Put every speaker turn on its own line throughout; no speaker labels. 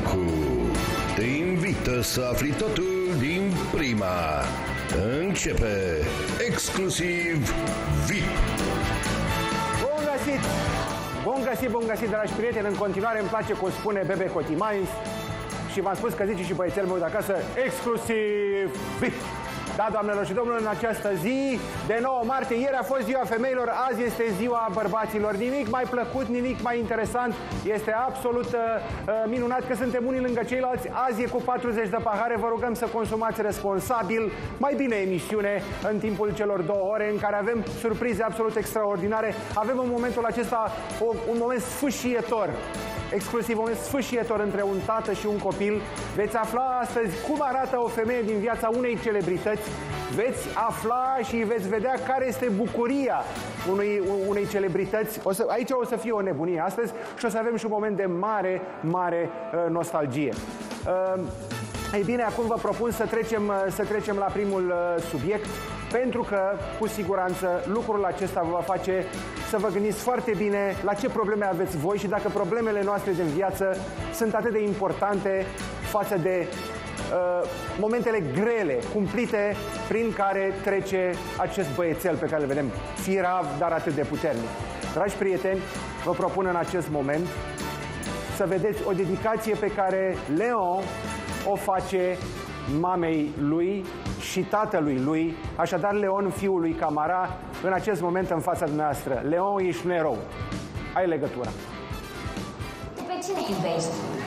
Ancu te invită să afli totul din prima. Începe exclusiv VIP.
Bun găsit! Bun găsit, bun găsit, dragi prieteni! În continuare îmi place cum spune Bebe Cotimais și v-am spus că zice și băiețelul meu de acasă, exclusiv VIP! Da, doamnelor și domnilor, în această zi de 9 martie, ieri a fost ziua femeilor, azi este ziua bărbaților. Nimic mai plăcut, nimic mai interesant, este absolut minunat că suntem unii lângă ceilalți. Azi e cu 40 de pahare, vă rugăm să consumați responsabil, mai bine emisiune în timpul celor 2 ore în care avem surprize absolut extraordinare. Avem în momentul acesta un moment sfâșietor. Exclusiv un moment sfâșietor între un tată și un copil. Veți afla astăzi cum arată o femeie din viața unei celebrități. Veți afla și veți vedea care este bucuria unei celebrități. Aici o să fie o nebunie astăzi și o să avem și un moment de mare nostalgie. Ei bine, acum vă propun să trecem la primul subiect, pentru că, cu siguranță, lucrul acesta vă va face să vă gândiți foarte bine la ce probleme aveți voi și dacă problemele noastre din viață sunt atât de importante față de momentele grele, cumplite, prin care trece acest băiețel pe care îl vedem, firav, dar atât de puternic. Dragi prieteni, vă propun în acest moment să vedeți o dedicație pe care Leon o face mamei lui și tatălui lui, așadar Leon, fiul lui Camara, în acest moment în fața dumneavoastră. Leon, ești un erou. Ai legătura.
Pe cine iubești?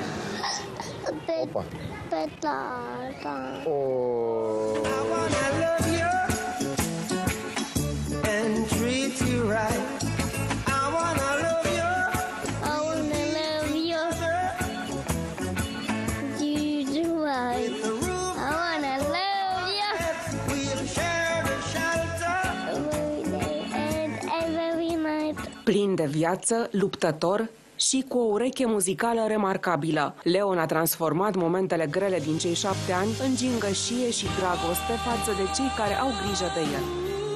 Pe tata.
I wanna love you and treat you right. I wanna love you.
I wanna love you. You right. I wanna love you.
We'll share the shelter.
Every day and every night.
Plin de viață, luptător și cu o ureche muzicală remarcabilă. Leon a transformat momentele grele din cei 7 ani în gingășie și dragoste față de cei care au grijă de el.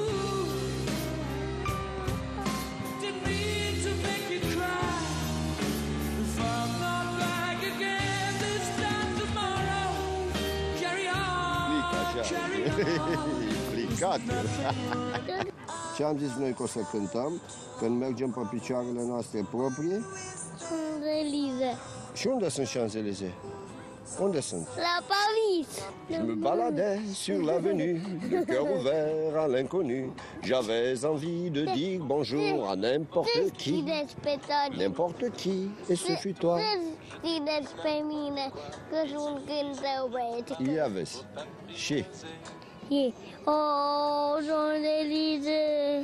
Ce am zis noi că o să cântăm când mergem pe picioarele noastre proprii?
Champs-Élysées.
Și unde sunt Champs-Élysées? Unde sunt?
La Paris.
Je me baladais sur l'avenue, le cœur ouvert à l'inconnu. J'avais envie de dire bonjour à n'importe qui. N'importe qui, et ce fut toi.
Știi despre mine că sunt cântăreț.
Ia vezi. Și?
Champs-Élysées.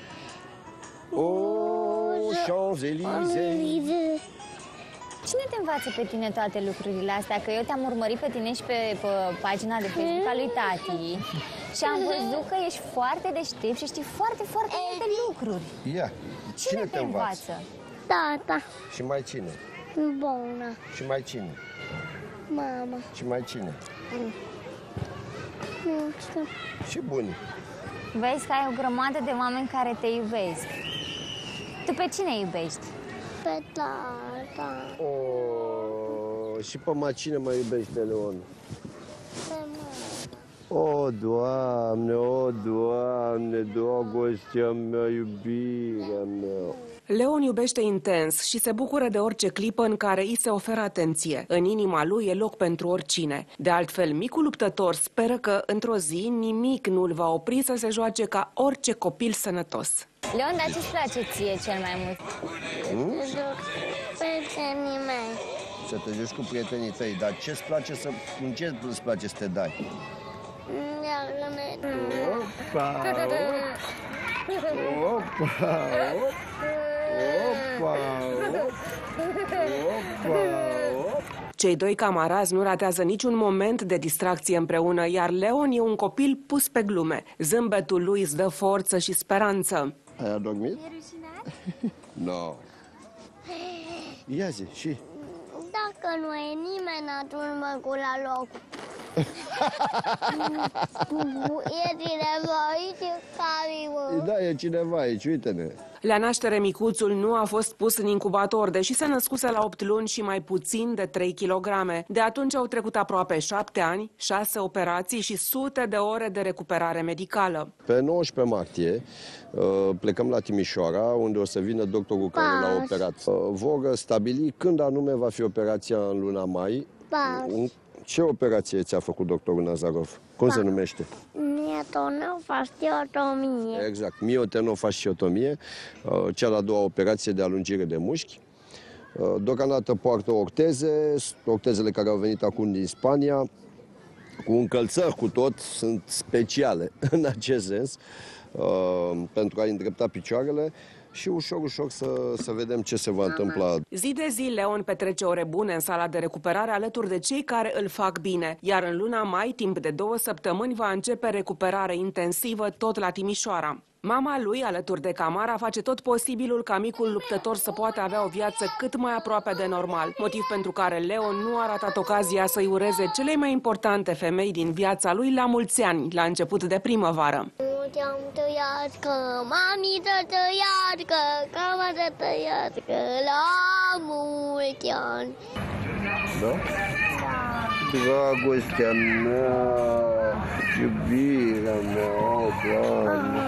Champs-Élysées.
Cine te învață pe tine toate lucrurile astea? Că eu te-am urmărit pe tine și pe pagina de Facebook a lui tati și am văzut că ești foarte deștept și știi foarte multe lucruri.
Ia.
Cine te învață?
Tata.
Și mai cine?
Bună.
Și mai cine?
Mama.
Și mai cine?
Nu știu.
Și bunii.
Vezi că ai o grămadă de oameni care te iubesc. Tu pe cine iubești?
Pe tata.
Și pe cine mai iubește Leon?
Pe mama.
Doamne, dragostea mea, iubirea mea.
Leon iubește intens și se bucură de orice clipă în care îi se oferă atenție. În inima lui e loc pentru oricine. De altfel, micul luptător speră că, într-o zi, nimic nu îl va opri să se joace ca orice copil sănătos.
Leon, dar ce-ți place ție cel mai mult?
Prietenii mei.
Să te joci cu prietenii tăi, dar ce-ți place în ce îți place să te dai? Opa!
Cei doi camarazi nu ratează niciun moment de distracție împreună, iar Leon e un copil pus pe glume. Zâmbetul lui îți dă forță și speranță.
Ai adormit? No. Ia zi, și?
Dacă nu e nimeni, atunci mă cu la loc. E cineva aici, Cari,
Da, e cineva aici, uite-ne.
La naștere, micuțul nu a fost pus în incubator, deși se născuse la 8 luni și mai puțin de 3 kg. De atunci au trecut aproape 7 ani, 6 operații și sute de ore de recuperare medicală.
Pe 19 martie plecăm la Timișoara, unde o să vină doctorul care l-a operat. Vor stabili când anume va fi operația în luna mai. Ce operație ți-a făcut doctorul Nazarov? Cum se numește?
Miotenofasciotomie.
Exact, miotenofasciotomie, cea de-a doua operație de alungire de mușchi. Deocamdată poartă ortezele care au venit acum din Spania, cu încălțări cu tot, sunt speciale în acest sens, pentru a îndrepta picioarele. Și ușor, ușor să vedem ce se va întâmpla.
Zi de zi, Leon petrece ore bune în sala de recuperare alături de cei care îl fac bine. Iar în luna mai, timp de 2 săptămâni, va începe recuperare intensivă tot la Timișoara. Mama lui, alături de Camara, face tot posibilul ca micul luptător să poată avea o viață cât mai aproape de normal, motiv pentru care Leon nu a ratat ocazia să-i ureze celei mai importante femei din viața lui la mulți ani, la început de primăvară.
Te-am tăiască, mami să tăiască, cama să tăiască, la mulți ani.
Da? Dragostea mea, iubirea mea, Doamne.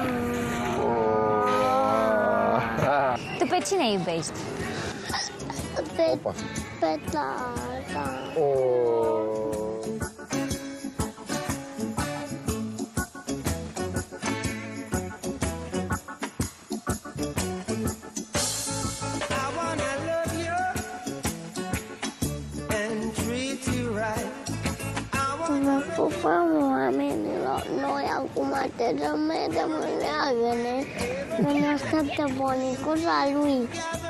Tu pe cine iubești?
Pe tata. Pupăm oamenilor, noi acum mergem în leagăne, ne așteaptă bunicuța lui.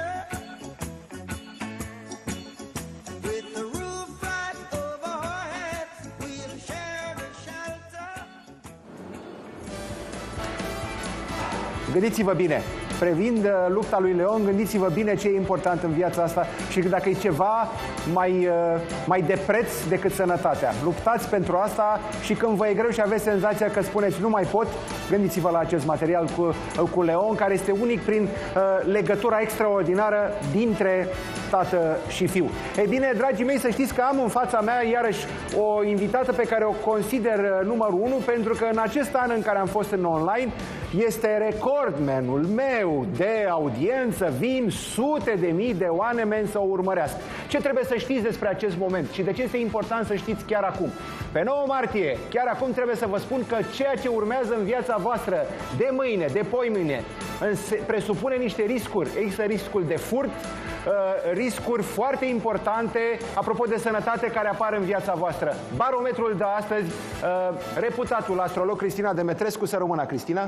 Gândiți-vă bine, privind lupta lui Leon, gândiți-vă bine ce e important în viața asta și dacă e ceva mai de preț decât sănătatea. Luptați pentru asta și când vă e greu și aveți senzația că spuneți nu mai pot, gândiți-vă la acest material cu Leon, care este unic prin legătura extraordinară dintre tată și fiu. Ei bine, dragii mei, să știți că am în fața mea iarăși o invitată pe care o consider numărul 1, pentru că în acest an în care am fost în online, este recordmenul meu de audiență, vin sute de mii de oameni să o urmărească. Ce trebuie să știți despre acest moment și de ce este important să știți chiar acum? Pe 9 martie, chiar acum trebuie să vă spun că ceea ce urmează în viața voastră de mâine, de poimâine, presupune niște riscuri. Există riscul de furt, riscuri foarte importante, apropo de sănătate, care apar în viața voastră. Barometrul de astăzi, reputatul astrolog Cristina Demetrescu, să rămână, Cristina.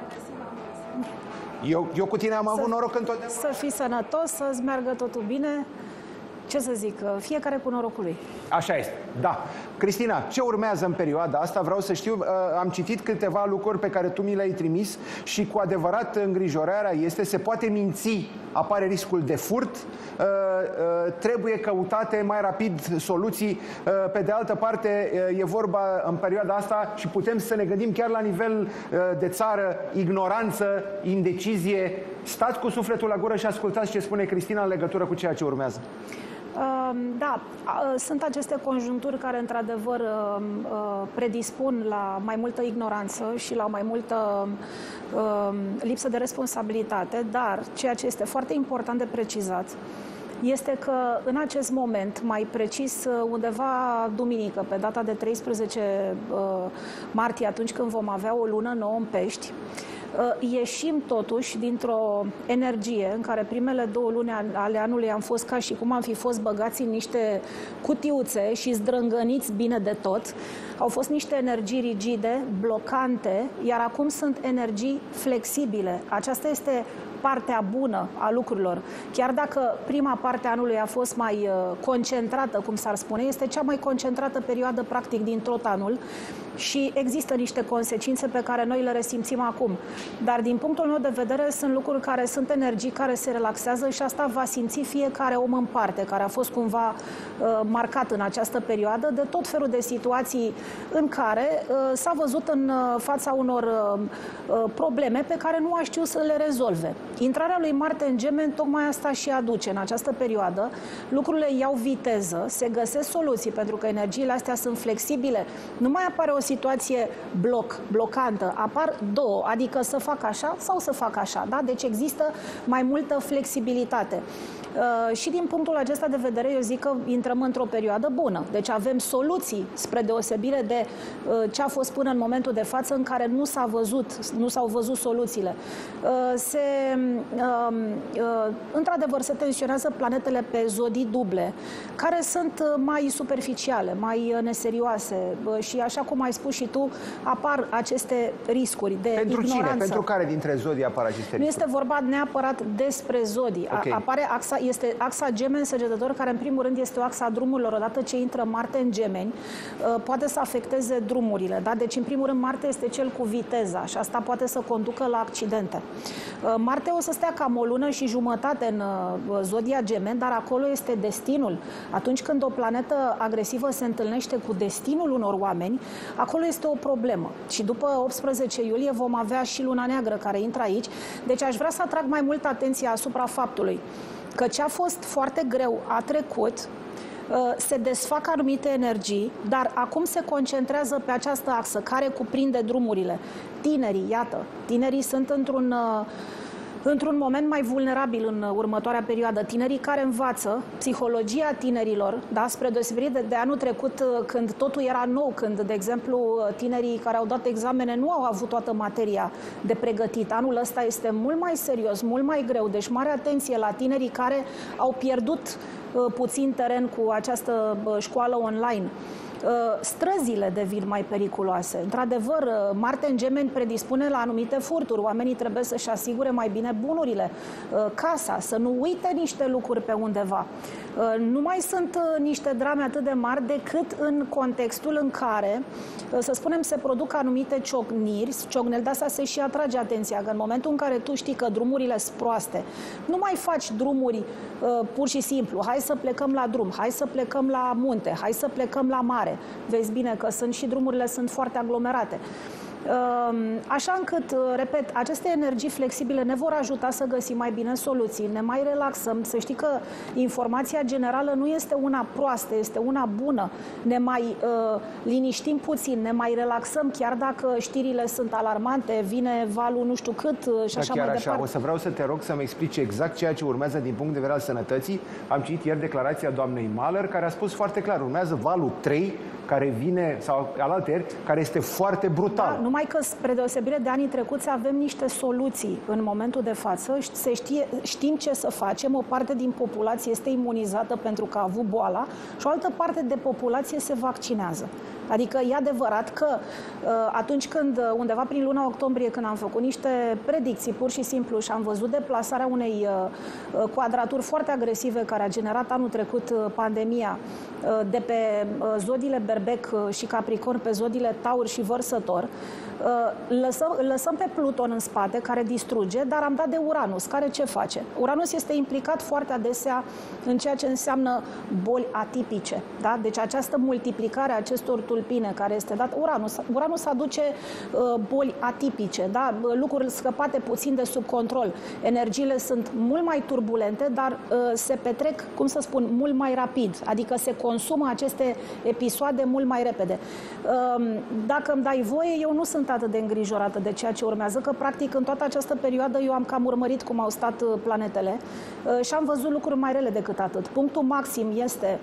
Eu cu tine am avut noroc întotdeauna.
Să fii sănătos, să-ți meargă totul bine. Ce să zic, fiecare cu norocul lui.
Așa este, da. Cristina, ce urmează în perioada asta? Vreau să știu, am citit câteva lucruri pe care tu mi le-ai trimis și cu adevărat îngrijorarea este, se poate minți, apare riscul de furt, trebuie căutate mai rapid soluții. Pe de altă parte, e vorba în perioada asta și putem să ne gândim chiar la nivel de țară, ignoranță, indecizie. Stați cu sufletul la gură și ascultați ce spune Cristina în legătură cu ceea ce urmează.
Da, sunt aceste conjuncturi care într-adevăr predispun la mai multă ignoranță și la mai multă lipsă de responsabilitate, dar ceea ce este foarte important de precizat este că în acest moment, mai precis undeva duminică, pe data de 13 martie, atunci când vom avea o lună nouă în Pești, ieșim totuși dintr-o energie în care primele 2 luni ale anului am fost ca și cum am fi fost băgați în niște cutiuțe și zdrângăniți bine de tot. Au fost niște energii rigide, blocante, iar acum sunt energii flexibile. Aceasta este partea bună a lucrurilor. Chiar dacă prima parte a anului a fost mai concentrată, cum s-ar spune, este cea mai concentrată perioadă practic din tot anul și există niște consecințe pe care noi le resimțim acum. Dar din punctul meu de vedere sunt lucruri care sunt energii care se relaxează și asta va simți fiecare om în parte, care a fost cumva marcat în această perioadă de tot felul de situații în care s-a văzut în fața unor probleme pe care nu a știut să le rezolve. Intrarea lui Marte în Gemeni tocmai asta și aduce în această perioadă. Lucrurile iau viteză, se găsesc soluții pentru că energiile astea sunt flexibile. Nu mai apare o situație blocantă, apar două, adică să fac așa sau să fac așa. Da? Deci există mai multă flexibilitate. Și din punctul acesta de vedere, eu zic că intrăm într-o perioadă bună. Deci avem soluții, spre deosebire de ce a fost până în momentul de față, în care nu s-au văzut soluțiile. Într-adevăr, se tensionează planetele pe zodii duble, care sunt mai superficiale, mai neserioase și, așa cum ai spus și tu, apar aceste riscuri de
pentru
ignoranță.
Cine? Pentru care dintre zodii apar aceste riscuri?
Nu este vorba neapărat despre zodii. Okay. Apare este axa Gemeni-Săgetător, care în primul rând este o axa drumurilor. Odată ce intră Marte în Gemeni, poate să afecteze drumurile. Da? Deci, în primul rând, Marte este cel cu viteza și asta poate să conducă la accidente. Marte o să stea cam o lună și jumătate în zodia Gemeni, dar acolo este destinul. Atunci când o planetă agresivă se întâlnește cu destinul unor oameni, acolo este o problemă. Și după 18 iulie vom avea și Luna Neagră care intră aici. Deci aș vrea să atrag mai multă atenție asupra faptului că ce a fost foarte greu a trecut, se desfac anumite energii, dar acum se concentrează pe această axă care cuprinde drumurile. Tinerii, iată, tinerii sunt într-un moment mai vulnerabil în următoarea perioadă. Tinerii care învață, psihologia tinerilor, da, spre deosebire de anul trecut, când totul era nou, când, de exemplu, tinerii care au dat examene nu au avut toată materia de pregătit. Anul ăsta este mult mai serios, mult mai greu, deci mare atenție la tinerii care au pierdut puțin teren cu această școală online. Străzile devin mai periculoase. Într-adevăr, Marte în Gemeni predispune la anumite furturi. Oamenii trebuie să-și asigure mai bine bunurile, casa, să nu uite niște lucruri pe undeva. Nu mai sunt niște drame atât de mari decât în contextul în care, să spunem, se produc anumite ciocneli, de asta se și atrage atenția, că în momentul în care tu știi că drumurile sunt proaste, nu mai faci drumuri pur și simplu, hai să plecăm la drum, hai să plecăm la munte, hai să plecăm la mare. Vezi bine că și drumurile sunt foarte aglomerate. Așa încât, repet, aceste energii flexibile ne vor ajuta să găsim mai bine soluții, ne mai relaxăm, să știi că informația generală nu este una proastă, este una bună. Ne mai liniștim puțin, ne mai relaxăm, chiar dacă știrile sunt alarmante, vine valul nu știu cât și așa mai departe.
Așa. O să vreau să te rog să-mi explici exact ceea ce urmează din punct de vedere al sănătății. Am citit ieri declarația doamnei Mahler, care a spus foarte clar, urmează valul 3, care vine, sau alaltăieri, care este foarte brutal.
Da, numai că, spre deosebire de anii trecuți, avem niște soluții în momentul de față. Știm ce să facem. O parte din populație este imunizată pentru că a avut boala și o altă parte de populație se vaccinează. Adică e adevărat că atunci când, undeva prin luna octombrie, când am făcut niște predicții pur și simplu și am văzut deplasarea unei quadraturi foarte agresive care a generat anul trecut pandemia de pe zodiile Berbec și Capricorn pe zodiile Taur și Vărsător, lăsăm pe Pluton în spate, care distruge, dar am dat de Uranus, care ce face? Uranus este implicat foarte adesea în ceea ce înseamnă boli atipice. Da? Deci această multiplicare a acestor tulpine care este dat, Uranus aduce boli atipice, da? Lucruri scăpate puțin de sub control. Energiile sunt mult mai turbulente, dar se petrec, cum să spun, mult mai rapid, adică se consumă aceste episoade mult mai repede. Dacă îmi dai voie, eu nu sunt atât de îngrijorată de ceea ce urmează, că practic în toată această perioadă eu am cam urmărit cum au stat planetele și am văzut lucruri mai rele decât atât. Punctul maxim este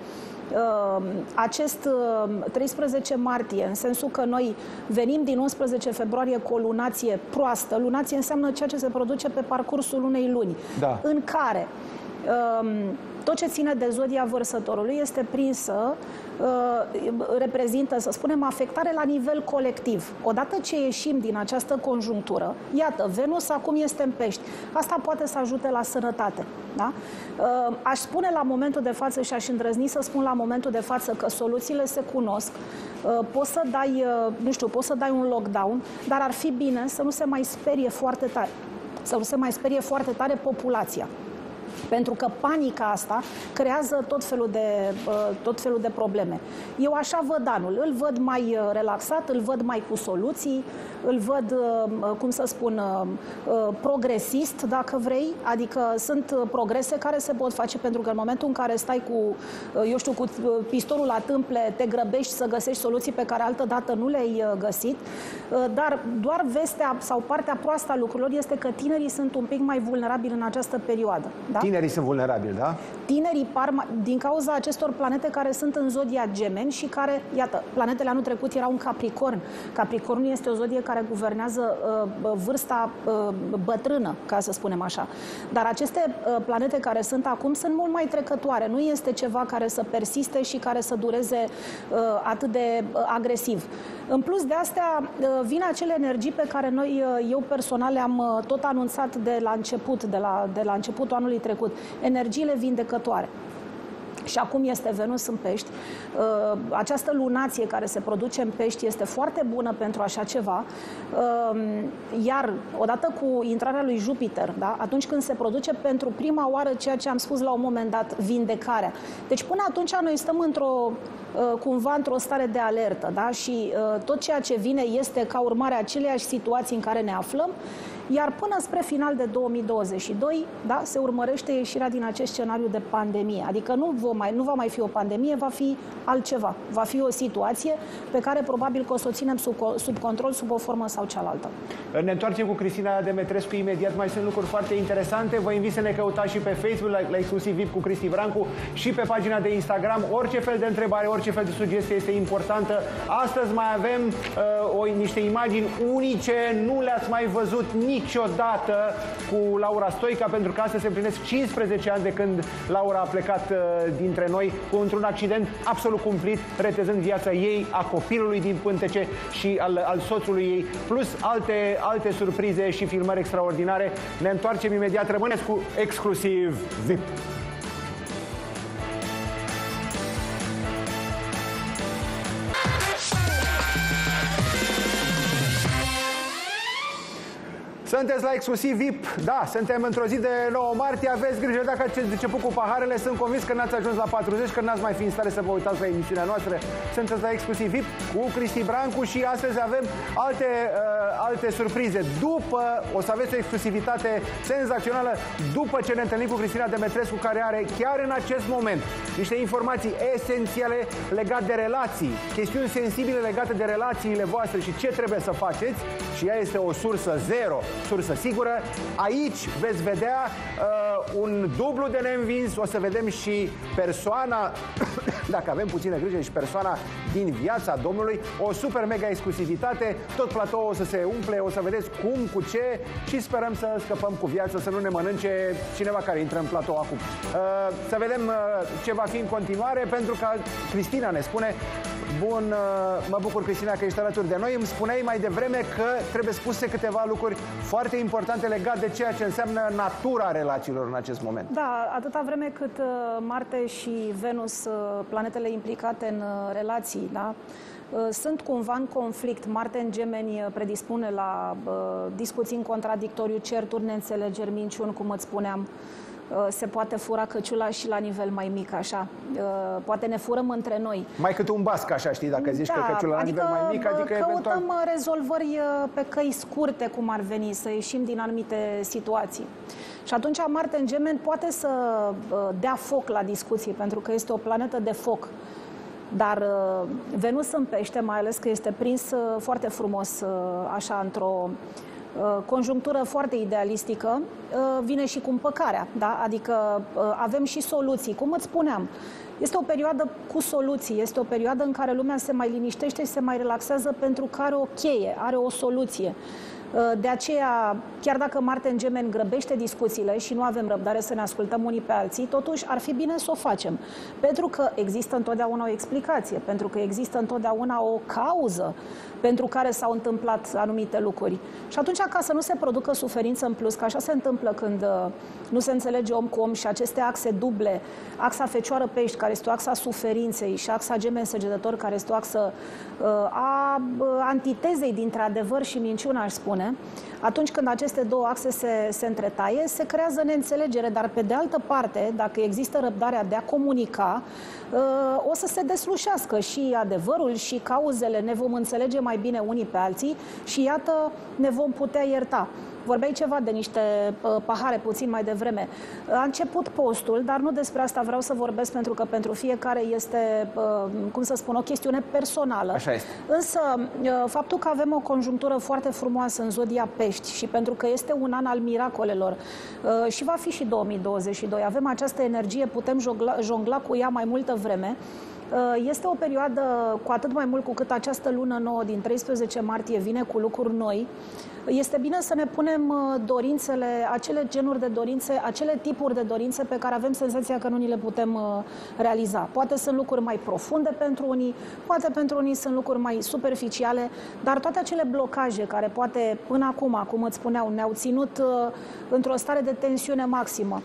acest 13 martie, în sensul că noi venim din 11 februarie cu o lunație proastă. Lunație înseamnă ceea ce se produce pe parcursul unei luni, da, în care Tot ce ține de zodia Vărsătorului este prinsă, reprezintă, să spunem, afectare la nivel colectiv. Odată ce ieșim din această conjunctură, iată, Venus acum este în Pești. Asta poate să ajute la sănătate. Da? Aș spune la momentul de față și aș îndrăzni să spun la momentul de față că soluțiile se cunosc. Poți să dai, nu știu, poți să dai un lockdown, dar ar fi bine să nu se mai sperie foarte tare. Să nu se mai sperie foarte tare populația. Pentru că panica asta creează tot felul de probleme. Eu așa văd anul. Îl văd mai relaxat, îl văd mai cu soluții, îl văd, cum să spun, progresist, dacă vrei. Adică sunt progrese care se pot face, pentru că în momentul în care stai cu, eu știu, cu pistolul la tâmple, te grăbești să găsești soluții pe care altădată nu le-ai găsit. Dar doar vestea sau partea proastă a lucrurilor este că tinerii sunt un pic mai vulnerabili în această perioadă. Da?
Tinerii sunt vulnerabili, da?
Tinerii par, din cauza acestor planete care sunt în zodia Gemeni și care, iată, planetele anul trecut erau în Capricorn. Capricornul este o zodie care guvernează vârsta bătrână, ca să spunem așa. Dar aceste planete care sunt acum sunt mult mai trecătoare. Nu este ceva care să persiste și care să dureze atât de agresiv. În plus de astea, vin acele energii pe care eu personal le-am tot anunțat de la început, de la începutul anului trecut. Energiile vindecătoare. Și acum este Venus în Pești. Această lunație care se produce în Pești este foarte bună pentru așa ceva. Iar odată cu intrarea lui Jupiter, da? Atunci când se produce pentru prima oară ceea ce am spus la un moment dat, vindecarea. Deci până atunci noi stăm cumva într-o stare de alertă, da? Și tot ceea ce vine este ca urmare a aceleiași situații în care ne aflăm. Iar până spre final de 2022, da, se urmărește ieșirea din acest scenariu de pandemie. Adică nu va mai fi o pandemie, va fi altceva. Va fi o situație pe care probabil că o să o ținem sub control, sub o formă sau cealaltă.
Ne întoarcem cu Cristina Demetrescu imediat. Mai sunt lucruri foarte interesante. Vă invit să ne căutați și pe Facebook, la Exclusiv VIP cu Cristi Brancu, și pe pagina de Instagram. Orice fel de întrebare, orice fel de sugestie este importantă. Astăzi mai avem niște imagini unice, nu le-ați mai văzut niciodată cu Laura Stoica, pentru că astăzi se împlinesc 15 ani de când Laura a plecat dintre noi într-un accident absolut cumplit, retezând viața ei, a copilului din pântece și al soțului ei, plus alte surprize și filmări extraordinare. Ne întoarcem imediat, rămâneți cu Exclusiv VIP. Sunteți la Exclusiv VIP, da, suntem într-o zi de 9 martie, aveți grijă dacă ați început cu paharele, sunt convins că n-ați ajuns la 40, că n-ați mai fi în stare să vă uitați la emisiunea noastră. Sunteți la Exclusiv VIP cu Cristi Brancu și astăzi avem alte surprize. O să aveți o exclusivitate senzațională după ce ne întâlnim cu Cristina Demetrescu, care are chiar în acest moment niște informații esențiale legate de relații, chestiuni sensibile legate de relațiile voastre și ce trebuie să faceți, și ea este o sursă zero, sursă sigură. Aici veți vedea un dublu de neînvins, o să vedem și persoana, dacă avem puțină grijă, și persoana din viața Domnului, o super mega exclusivitate, tot platoul o să se umple, o să vedeți cum, cu ce, și sperăm să scăpăm cu viață, să nu ne mănânce cineva care intră în platou acum. Să vedem ce va fi în continuare, pentru că Cristina ne spune. Bun, mă bucur, Cristina, că ești alături de noi. Îmi spuneai mai devreme că trebuie spuse câteva lucruri foarte importante legate de ceea ce înseamnă natura relațiilor în acest moment.
Da, atâta vreme cât Marte și Venus, planetele implicate în relații, da, sunt cumva în conflict. Marte în Gemeni predispune la discuții în contradictoriu, certuri, neînțelegeri, minciuni, cum îți spuneam. Se poate fura căciula și la nivel mai mic, așa. Poate ne furăm între noi.
Mai cât un basc, așa, știi, dacă zici, da, că căciula la nivel mai mic, adică
căutăm
eventual
rezolvări pe căi scurte, cum ar veni, să ieșim din anumite situații. Și atunci Marte în Gemeni poate să dea foc la discuții, pentru că este o planetă de foc. Dar Venus în Pește, mai ales că este prins foarte frumos, așa, într-o conjunctură foarte idealistică, vine și cu împăcarea, da? Adică avem și soluții. Cum îți spuneam, este o perioadă cu soluții, este o perioadă în care lumea se mai liniștește și se mai relaxează pentru că are o cheie, are o soluție. De aceea, chiar dacă Marte în Gemeni grăbește discuțiile și nu avem răbdare să ne ascultăm unii pe alții, totuși ar fi bine să o facem. Pentru că există întotdeauna o explicație, pentru că există întotdeauna o cauză pentru care s-au întâmplat anumite lucruri. Și atunci, ca să nu se producă suferință în plus, că așa se întâmplă când nu se înțelege om cu om și aceste axe duble, axa Fecioară-Pești, care este o axa suferinței, și axa Gemeni-Săgetător, care este o axă a antitezei dintre adevăr și minciună, aș spune, atunci când aceste două axe se întretaie, se creează neînțelegere, dar pe de altă parte, dacă există răbdarea de a comunica, o să se deslușească și adevărul și cauzele, ne vom înțelege mai bine unii pe alții și iată, ne vom putea ierta. Vorbeai ceva de niște pahare puțin mai devreme. A început postul, dar nu despre asta vreau să vorbesc, pentru că pentru fiecare este, cum să spun, o chestiune personală.
Așa este.
Însă, faptul că avem o conjunctură foarte frumoasă în zodia Pești și pentru că este un an al miracolelor și va fi și 2022, avem această energie, putem jongla cu ea mai multă vreme. Este o perioadă, cu atât mai mult cu cât această lună nouă din 13 martie vine cu lucruri noi, este bine să ne punem dorințele, acele genuri de dorințe, acele tipuri de dorințe pe care avem senzația că nu ni le putem realiza. Poate sunt lucruri mai profunde pentru unii, poate pentru unii sunt lucruri mai superficiale, dar toate acele blocaje care poate până acum, cum îți spuneau, ne-au ținut într-o stare de tensiune maximă,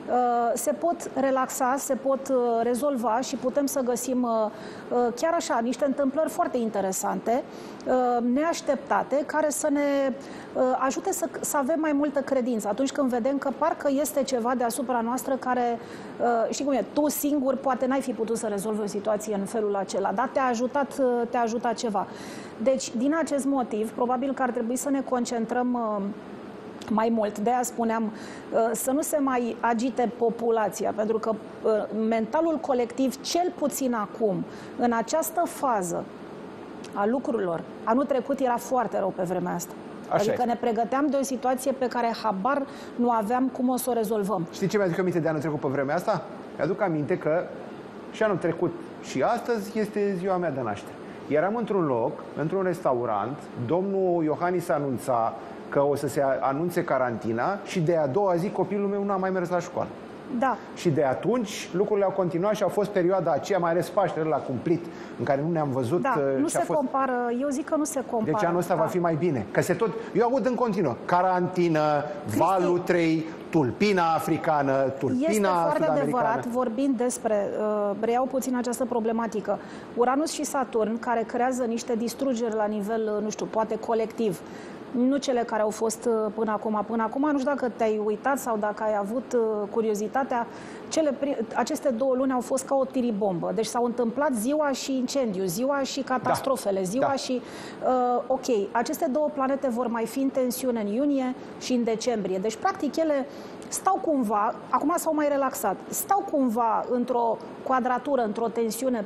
se pot relaxa, se pot rezolva și putem să găsim chiar așa niște întâmplări foarte interesante, neașteptate, care să ne ajute să avem mai multă credință atunci când vedem că parcă este ceva deasupra noastră care, știi cum e, tu singur poate n-ai fi putut să rezolvi o situație în felul acela, dar te-a ajutat ceva. Deci, din acest motiv, probabil că ar trebui să ne concentrăm mai mult. De-aia spuneam să nu se mai agite populația, pentru că mentalul colectiv, cel puțin acum, în această fază a lucrurilor, anul trecut era foarte rău pe vremea asta. Adică ne pregăteam de o situație pe care habar nu aveam cum o să o rezolvăm.
Știi ce mi-aduc aminte de anul trecut pe vremea asta? Mi-aduc aminte că și anul trecut și astăzi este ziua mea de naștere. Eram într-un loc, într-un restaurant, domnul Iohannis anunța că o să se anunțe carantina și de a doua zi copilul meu nu a mai mers la școală.
Da.
Și de atunci lucrurile au continuat și a fost perioada aceea, mai ales Paștele la cumplit, în care nu ne-am văzut.
Da, nu se compară, eu zic că nu se compară.
Deci anul ăsta va fi mai bine. Că eu aud în continuu carantină, valul 3, tulpina africană, tulpina
sud-americană. Este foarte adevărat, vorbind despre, reiau puțin această problematică, Uranus și Saturn, care creează niște distrugeri la nivel, nu știu, poate colectiv, nu cele care au fost până acum. Până acum, nu știu dacă te-ai uitat sau dacă ai avut curiozitatea, aceste două luni au fost ca o tiribombă. Deci s-au întâmplat ziua și incendiu, ziua și catastrofele, ziua și... ok, aceste două planete vor mai fi în tensiune în iunie și în decembrie. Deci, practic, ele stau cumva, acum s-au mai relaxat, stau cumva într-o quadratură, într-o tensiune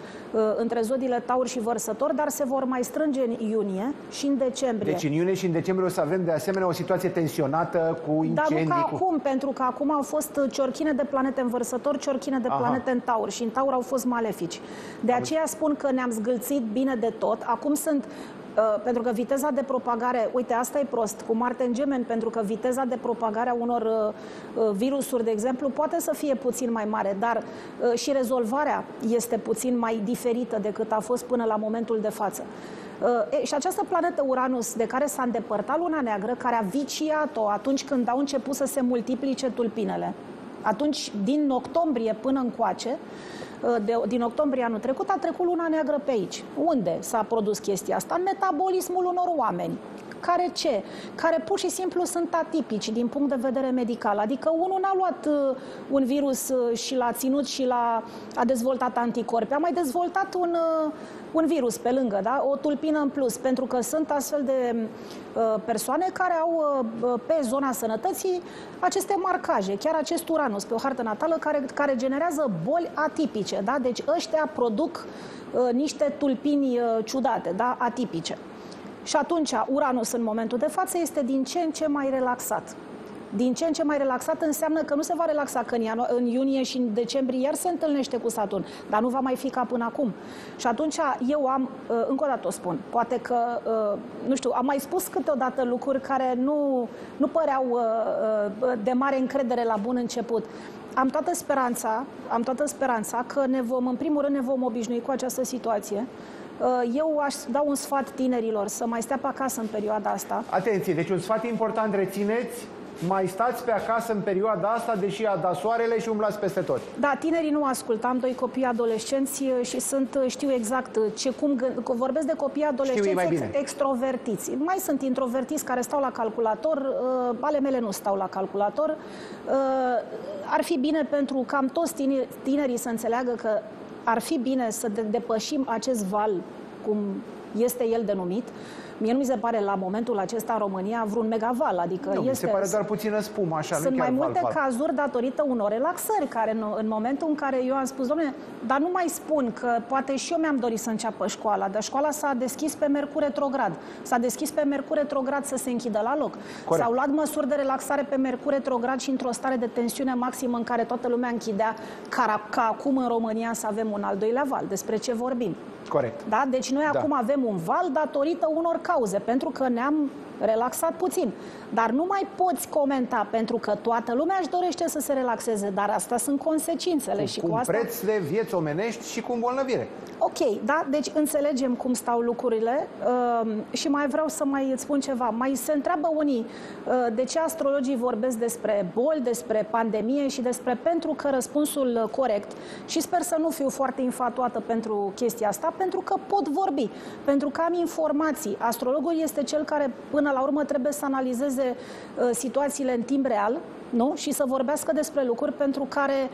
între zodiile Taur și Vărsător, dar se vor mai strânge în iunie și în decembrie.
Deci în iunie și în decembrie o să avem de asemenea o situație tensionată cu incendii.
Dar nu ca acum, pentru că acum au fost ciorchine de planete în Vărsător, ciorchine de planete în Taur și în Taur au fost malefici. De aceea spun că ne-am zgâlțit bine de tot. Acum sunt... pentru că viteza de propagare, uite, asta e prost, cu Marte în Gemeni, pentru că viteza de propagare a unor virusuri, de exemplu, poate să fie puțin mai mare, dar și rezolvarea este puțin mai diferită decât a fost până la momentul de față. Și această planetă Uranus, de care s-a îndepărtat Luna Neagră, care a viciat-o atunci când au început să se multiplice tulpinele, atunci, din octombrie până încoace, din octombrie anul trecut, a trecut Luna Neagră pe aici. Unde s-a produs chestia asta? În metabolismul unor oameni. Care pur și simplu sunt atipici din punct de vedere medical. Adică unul n-a luat un virus și l-a ținut și a dezvoltat anticorpi. A mai dezvoltat un virus pe lângă, da? O tulpină în plus, pentru că sunt astfel de persoane care au pe zona sănătății aceste marcaje, chiar acest Uranus pe o hartă natală care generează boli atipice, da? Deci ăștia produc niște tulpini ciudate, da? Atipice. Și atunci Uranus în momentul de față este din ce în ce mai relaxat. din ce în ce mai relaxat înseamnă că nu se va relaxa că în iunie și în decembrie iar se întâlnește cu Saturn, dar nu va mai fi ca până acum. Și atunci eu am, încă o dată o spun, poate că, nu știu, am mai spus câteodată lucruri care nu păreau de mare încredere la bun început. Am toată speranța că în primul rând ne vom obișnui cu această situație. Eu aș da un sfat tinerilor să mai stea pe acasă în perioada asta.
Atenție, deci un sfat important rețineți, mai stați pe acasă în perioada asta, deși a dat soarele și umblați peste tot.
Da, tinerii nu ascultă. Am 2 copii adolescenți și știu exact vorbesc de copii adolescenți extrovertiți. Mai sunt introvertiți care stau la calculator, ale mele nu stau la calculator. Ar fi bine pentru cam toți tinerii să înțeleagă că ar fi bine să depășim acest val, cum este el denumit. Mie nu mi se pare la momentul acesta în România vreun megaval, adică
nu, mi se pare doar puțină spumă, așa,
sunt mai multe cazuri datorită unor relaxări, care în momentul în care eu am spus, dom'le, dar nu mai spun că poate și eu mi-am dorit să înceapă școala, dar școala s-a deschis pe Mercur retrograd. S-a deschis pe Mercur retrograd să se închidă la loc. S-au luat măsuri de relaxare pe Mercur retrograd și într-o stare de tensiune maximă în care toată lumea închidea, ca acum în România să avem un al doilea val. Despre ce vorbim?
Corect.
Da? Deci noi acum avem un val datorită unor cauze, pentru că ne-am relaxat puțin. Dar nu mai poți comenta, pentru că toată lumea își dorește să se relaxeze, dar astea sunt consecințele.
Cu asta... preț de vieți omenești și cu îmbolnăvire.
Ok, da? Deci înțelegem cum stau lucrurile și mai vreau să mai îți spun ceva. Mai se întreabă unii de ce astrologii vorbesc despre boli, despre pandemie și pentru că răspunsul corect, și sper să nu fiu foarte infatuată pentru chestia asta, pentru că pot vorbi, pentru că am informații. Astrologul este cel care până la urmă trebuie să analizeze situațiile în timp real, nu? Și să vorbească despre lucruri pentru care,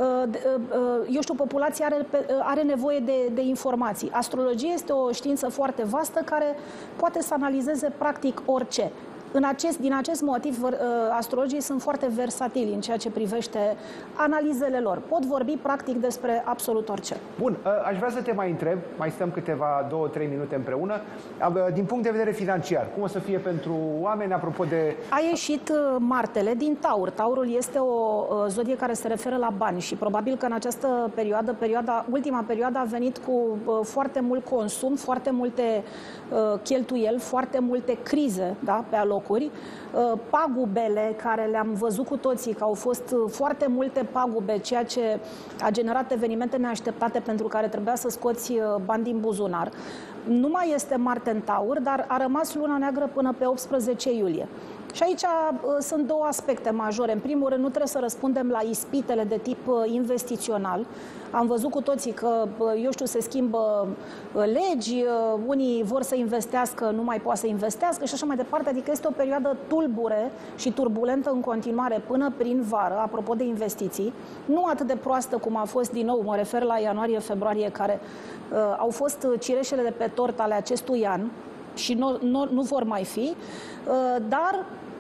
eu știu, populația are nevoie de informații. Astrologia este o știință foarte vastă care poate să analizeze practic orice. Din acest motiv, astrologii sunt foarte versatili în ceea ce privește analizele lor. Pot vorbi practic despre absolut orice.
Bun, aș vrea să te mai întreb, mai stăm câteva 2-3 minute împreună, din punct de vedere financiar, cum o să fie pentru oameni, apropo de...
A ieșit Martele din Taur. Taurul este o zodie care se referă la bani și probabil că în această ultima perioadă a venit cu foarte mult consum, foarte multe cheltuieli, foarte multe crize, da, pe alocuri, pagubele care le-am văzut cu toții, că au fost foarte multe pagube, ceea ce a generat evenimente neașteptate pentru care trebuia să scoți bani din buzunar. Nu mai este Marte în Taur, dar a rămas luna neagră până pe 18 iulie. Și aici sunt 2 aspecte majore. În primul rând, nu trebuie să răspundem la ispitele de tip investițional. Am văzut cu toții că, eu știu, se schimbă legi, unii vor să investească, nu mai poate să investească și așa mai departe. Adică este o perioadă tulbure și turbulentă în continuare până prin vară, apropo de investiții. Nu atât de proastă cum a fost, din nou, mă refer la ianuarie-februarie, care au fost cireșele de pe tort ale acestui an și nu vor mai fi, dar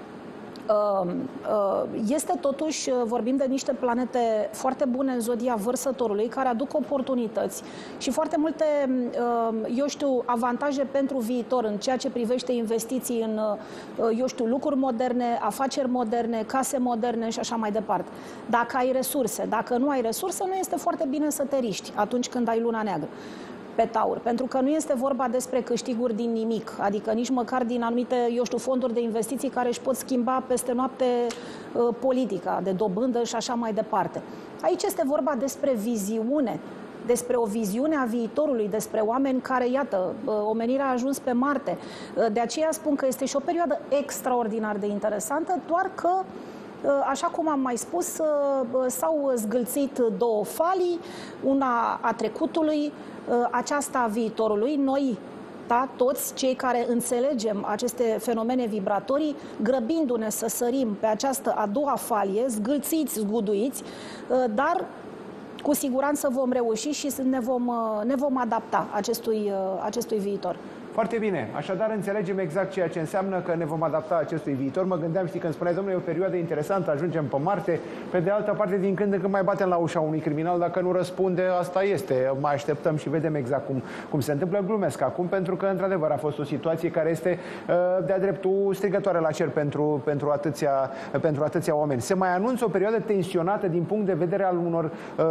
este totuși, vorbim de niște planete foarte bune în zodia Vărsătorului, care aduc oportunități și foarte multe, eu știu, avantaje pentru viitor în ceea ce privește investiții în, eu știu, lucruri moderne, afaceri moderne, case moderne și așa mai departe. Dacă ai resurse, dacă nu ai resurse, nu este foarte bine să te riști atunci când ai luna neagră pe Taur, pentru că nu este vorba despre câștiguri din nimic, adică nici măcar din anumite, eu știu, fonduri de investiții care își pot schimba peste noapte politica de dobândă și așa mai departe. Aici este vorba despre viziune, despre o viziune a viitorului, despre oameni care, iată, omenirea a ajuns pe Marte. De aceea spun că este și o perioadă extraordinar de interesantă, doar că, așa cum am mai spus, s-au zgâlțit 2 falii, una a trecutului, aceasta a viitorului. Noi, da, toți cei care înțelegem aceste fenomene vibratorii, grăbindu-ne să sărim pe această a 2-a falie, zgâlțiți, zguduiți, dar cu siguranță vom reuși și ne vom adapta acestui viitor.
Foarte bine. Așadar, înțelegem exact ceea ce înseamnă că ne vom adapta acestui viitor. Mă gândeam, știi, când spuneai, domnule, e o perioadă interesantă, ajungem pe Marte. Pe de altă parte, din când în când mai batem la ușa unui criminal. Dacă nu răspunde, asta este. Mai așteptăm și vedem exact cum se întâmplă. Glumesc acum, pentru că, într-adevăr, a fost o situație care este de-a dreptul strigătoare la cer pentru atâția oameni. Se mai anunță o perioadă tensionată din punct de vedere al unor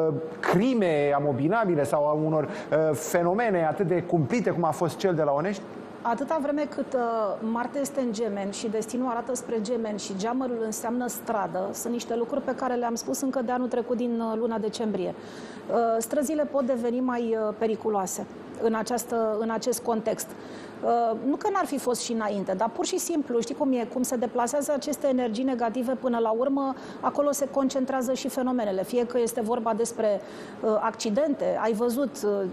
crime abominabile sau a unor fenomene atât de cumplite cum a fost cel de la Onești?
Atâta vreme cât Marte este în Gemeni și destinul arată spre Gemeni și geamărul înseamnă stradă, sunt niște lucruri pe care le-am spus încă de anul trecut din luna decembrie. Străzile pot deveni mai periculoase în acest context. Nu că n-ar fi fost și înainte, dar pur și simplu, știi cum e, cum se deplasează aceste energii negative până la urmă, acolo se concentrează și fenomenele. Fie că este vorba despre accidente, ai văzut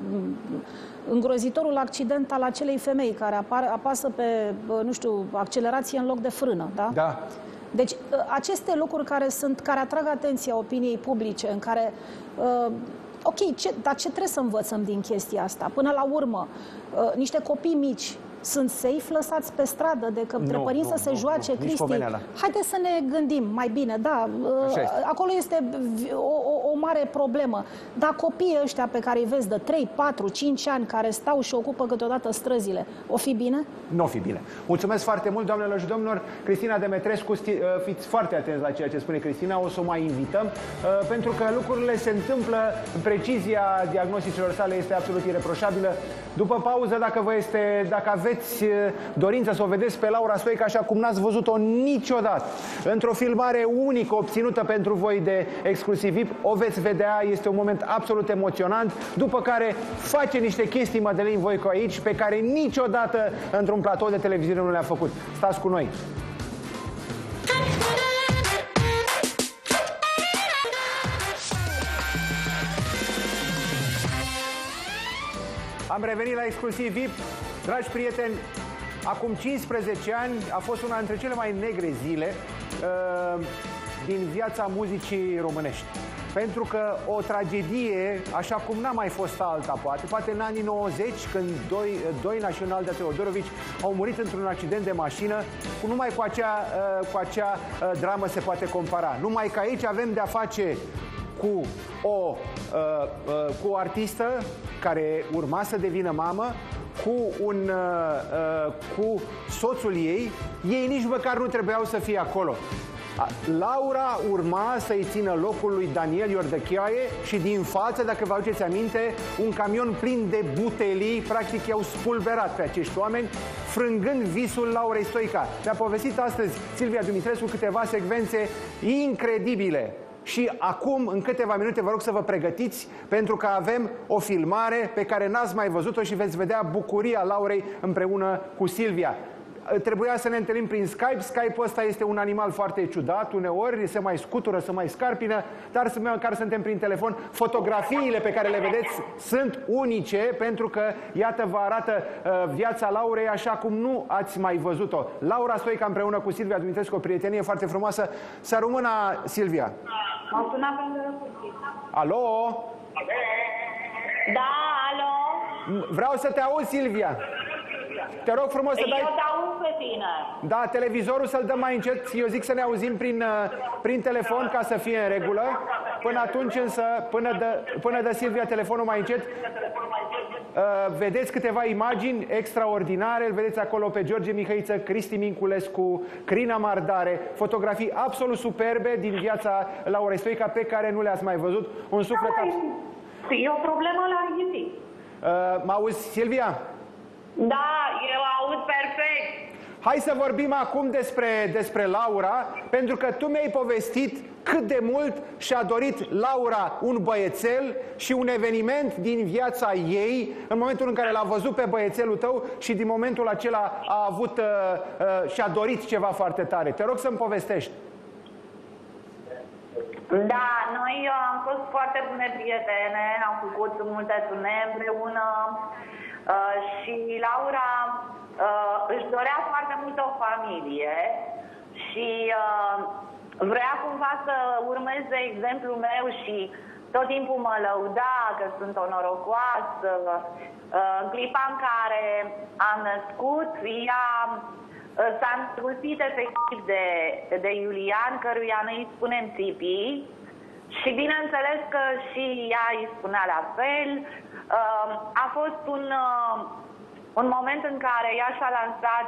îngrozitorul accident al acelei femei care apasă pe, nu știu, accelerație în loc de frână, da?
Da.
Deci, aceste lucruri care atrag atenția opiniei publice, în care... Ok, dar ce trebuie să învățăm din chestia asta? Până la urmă, niște copii mici sunt safe lăsați pe stradă de către părinți să se joace, Cristi? Haideți să ne gândim mai bine, da, acolo este o mare problemă. Dar copiii ăștia pe care îi vezi de 3, 4, 5 ani care stau și ocupă câteodată străzile, o fi bine?
Nu o fi bine. Mulțumesc foarte mult, doamnelor și domnilor. Cristina Demetrescu, fiți foarte atenți la ceea ce spune Cristina, o să o mai invităm, pentru că lucrurile se întâmplă, precizia diagnosticilor sale este absolut ireproșabilă. După pauză, dacă aveți dorința să o vedeți pe Laura Stoica așa cum n-ați văzut-o niciodată, într-o filmare unică obținută pentru voi de Exclusiv VIP, o veți vedea, este un moment absolut emoționant, după care face niște chestii Madeleine Voicu aici pe care niciodată într-un platou de televiziune nu le-a făcut. Stați cu noi! Am revenit la Exclusiv VIP. Dragi prieteni, acum 15 ani a fost una dintre cele mai negre zile din viața muzicii românești. Pentru că o tragedie, așa cum n-a mai fost alta, poate în anii 90, când Doina și Naldea Teodorovici au murit într-un accident de mașină, numai cu acea dramă se poate compara. Numai că aici avem de-a face cu o artistă care urma să devină mamă, cu soțul ei nici măcar nu trebuiau să fie acolo. Laura urma să-i țină locul lui Daniel Iordăchioaie și din față, dacă vă aduceți aminte, un camion plin de butelii, practic i-au spulberat pe acești oameni, frângând visul Laurei Stoica. Mi-a povestit astăzi Silvia Dumitrescu câteva secvențe incredibile. Și acum, în câteva minute, vă rog să vă pregătiți, pentru că avem o filmare pe care n-ați mai văzut-o și veți vedea bucuria Laurei împreună cu Silvia. Trebuia să ne întâlnim prin Skype. Skype-ul ăsta este un animal foarte ciudat, uneori se mai scutură, se mai scarpină, dar măcar suntem prin telefon. Fotografiile pe care le vedeți sunt unice, pentru că, iată, vă arată viața Laurei așa cum nu ați mai văzut-o. Laura Stoica împreună cu Silvia Dumitrescu, o prietenie foarte frumoasă. Să rămână, Silvia.
M-am sunat pentru...
Alo?
Da, alo?
Vreau să te auzi, Silvia. Te rog frumos să dai...
Eu te aud pe tine.
Da, televizorul să-l dăm mai încet. Eu zic să ne auzim prin telefon ca să fie în regulă. Până atunci însă, până dă Silvia telefonul mai încet, vedeți câteva imagini extraordinare. Îl vedeți acolo pe George Mihăiță, Cristi Minculescu, Crina Mardare. Fotografii absolut superbe din viața Laurei Stoica pe care nu le-ați mai văzut. Un suflet
E o problemă la ghiții.
mă auzi, Silvia?
Da, eu aud perfect.
Hai să vorbim acum despre Laura, pentru că tu mi-ai povestit cât de mult și-a dorit Laura un băiețel și un eveniment din viața ei, în momentul în care l-a văzut pe băiețelul tău și din momentul acela a avut și-a dorit ceva foarte tare. Te rog să-mi povestești.
Da, noi am fost foarte bune prietene, am făcut multe turnee împreună și Laura își dorea foarte mult o familie și vrea cumva să urmeze exemplul meu și tot timpul mă lăuda că sunt o norocoasă. În clipa în care am născut, ea s-a îndrăgostit efectiv de Iulian, căruia noi îi spunem Țipi. Și bineînțeles că și ea îi spunea la fel. A fost un moment în care ea și-a lansat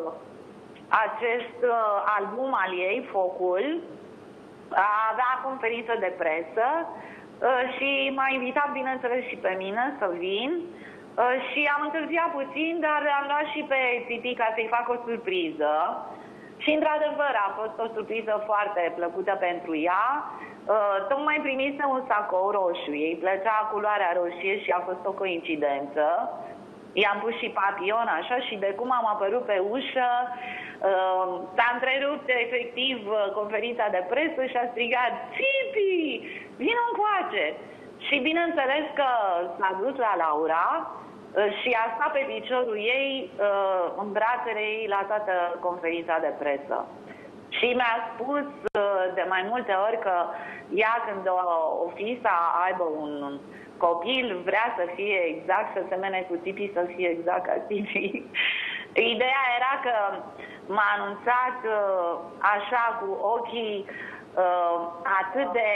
acest album al ei, Focul. Avea conferință de presă și m-a invitat, bineînțeles, și pe mine să vin. Și am întârziat puțin, dar am luat și pe Țipi ca să-i fac o surpriză. Și, într-adevăr, a fost o surpriză foarte plăcută pentru ea. Tocmai primise un sacou roșu. Ei plăcea culoarea roșie și a fost o coincidență. I-am pus și papion, așa, și de cum am apărut pe ușă, s-a întrerupt efectiv conferința de presă și a strigat: Țipi, vină încoace! Și bineînțeles că s-a dus la Laura și a stat pe piciorul ei, în brațele ei, la toată conferința de presă. Și mi-a spus de mai multe ori că ea, când o fi să aibă un copil, vrea să fie exact, să semene cu Țipi, să fie exact ca Țipi. Ideea era că m-a anunțat așa, cu ochii atât de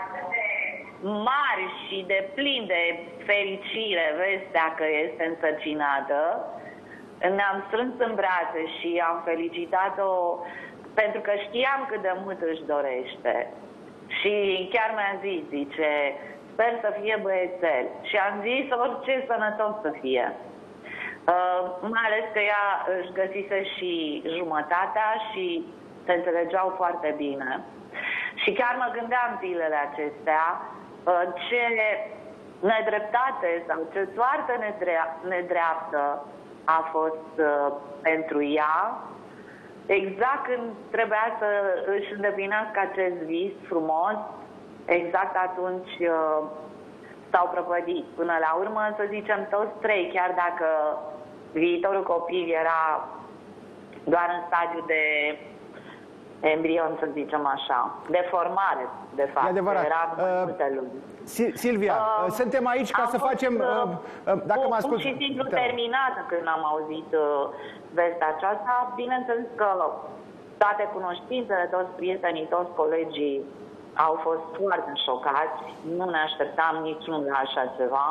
mari și de plini de fericire, vestea că este însărcinată. Ne-am strâns în brațe și am felicitat-o pentru că știam cât de mult își dorește. Și chiar mi-a zis, zice, sper să fie băiețel. Și am zis, orice sănătos să fie. Mai ales că ea își găsise și jumătatea și se înțelegeau foarte bine. Și chiar mă gândeam zilele acestea ce nedreptate sau ce soartă nedreaptă a fost pentru ea, exact când trebuia să își îndeplinească acest vis frumos, exact atunci s-au prăpădit. Până la urmă, să zicem, toți trei, chiar dacă viitorul copil era doar în stadiu de embrion, să zicem așa, de formare, de fapt.
E adevărat.
Era multe luni.
Silvia, suntem aici ca să facem...
Dacă mă ascult, și simplu terminată când am auzit vestea aceasta. Bineînțeles că toate cunoștințele, toți prietenii, toți colegii au fost foarte șocați. Nu ne așteptam niciunul la așa ceva.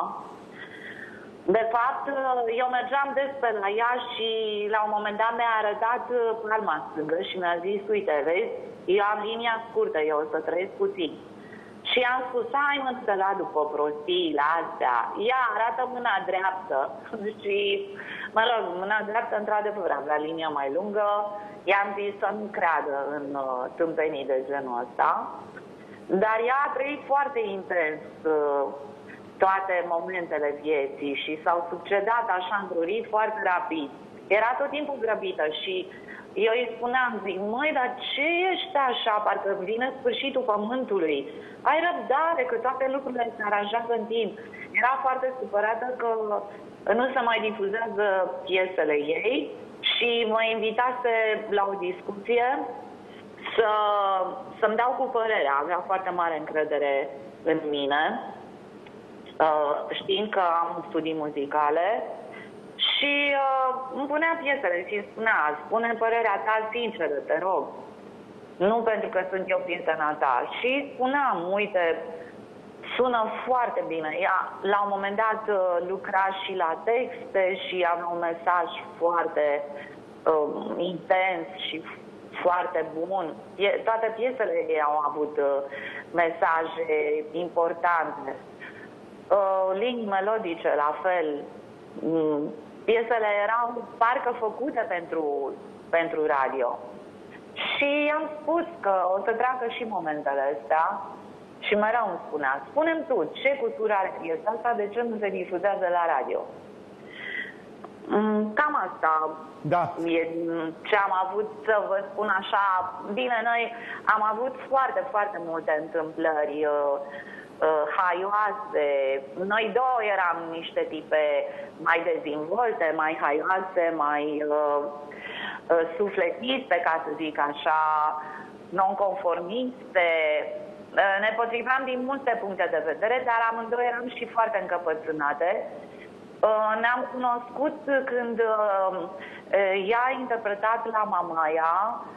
De fapt, eu mergeam des pe la ea și la un moment dat mi-a arătat palma stângă și mi-a zis: uite, vezi, eu am linia scurtă, eu o să trăiesc puțin. Și am spus: hai mă să la după prostiile astea. Ea arată mâna dreaptă și, mă rog, mâna dreaptă într-adevăr avea linia mai lungă. I-am zis să nu creadă în tâmpenii de genul ăsta. Dar ea a trăit foarte intens toate momentele vieții și s-au succedat așa într-un ritm foarte rapid. Era tot timpul grăbită și eu îi spuneam, zic, măi, dar ce ești așa? Parcă vine sfârșitul pământului. Ai răbdare, că toate lucrurile se aranjează în timp. Era foarte supărată că nu se mai difuzează piesele ei și mă invitase la o discuție să-mi dau cu părerea. Avea foarte mare încredere în mine, știind că am studii muzicale. Și îmi punea piesele și îmi spunea: spune părerea ta sinceră, te rog. Nu pentru că sunt eu prietena ta. Și spuneam, uite, sună foarte bine. Ea, la un moment dat, lucra și la texte și avea un mesaj foarte intens și foarte bun. Toate piesele ei au avut mesaje importante. Linii melodice, la fel. Piesele erau parcă făcute pentru radio. Și am spus că o să treacă și momentele astea și mereu îmi spunea: spune-mi tu, ce cultură are piesa asta, de ce nu se difuzează la radio? Cam asta e ce am avut să vă spun așa. Bine, noi am avut foarte, foarte multe întâmplări haioase. Noi două eram niște tipe mai dezvolte, mai haioase, mai sufletiste, ca să zic așa, nonconformiste. ne potriveam din multe puncte de vedere, dar amândoi eram și foarte încăpățânate. Ne-am cunoscut când ea a interpretat la Mamaia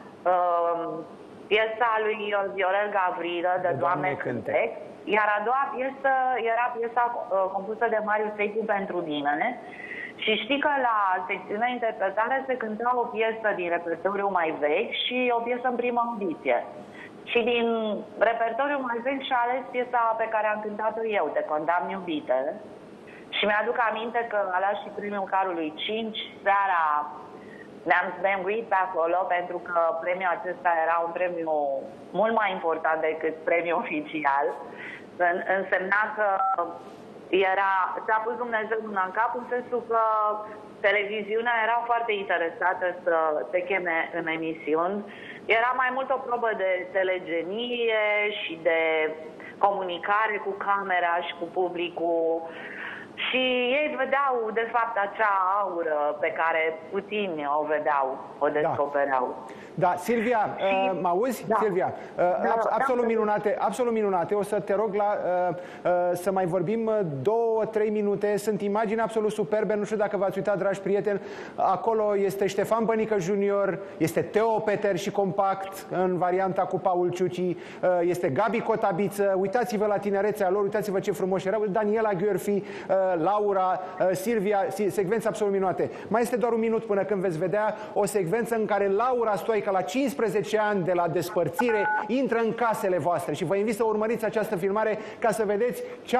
piesa lui Viorel Gavrilă, de Doamne Cântec, iar a doua piesă era piesa compusă de Marius Seicu, Pentru mine. Și știi că la secțiunea interpretare se cânta o piesă din repertoriu mai vechi și o piesă în prima audiție. Și din repertoriu mai vechi și-a ales piesa pe care am cântat-o eu, Te condamn iubite. Și mi-aduc aminte că a luat și premiul Carului 5, seara ne-am zbenguit pe acolo pentru că premiul acesta era un premiu mult mai important decât premiul oficial. Însemna că ți-a pus Dumnezeu mâna în cap, în sensul că televiziunea era foarte interesată să te cheme în emisiuni. Era mai mult o probă de telegenie și de comunicare cu camera și cu publicul. Și ei vedeau, de fapt, acea aură pe care puțini o vedeau, o descopereau.
Da, Silvia, mă auzi? Da. Silvia, absolut minunate. O să te rog să mai vorbim 2-3 minute. Sunt imagini absolut superbe. Nu știu dacă v-ați uitat, dragi prieteni. Acolo este Ștefan Bănică Junior, este Teo Peter și Compact în varianta cu Paul Ciuci, este Gabi Cotabiță. Uitați-vă la tinerețea lor, uitați-vă ce frumoși erau. Daniela Gheorfi, Laura, Silvia, secvențe absolut minunate. Mai este doar un minut până când veți vedea o secvență în care Laura Stoica, la 15 ani de la despărțire, intră în casele voastre și vă invit să urmăriți această filmare ca să vedeți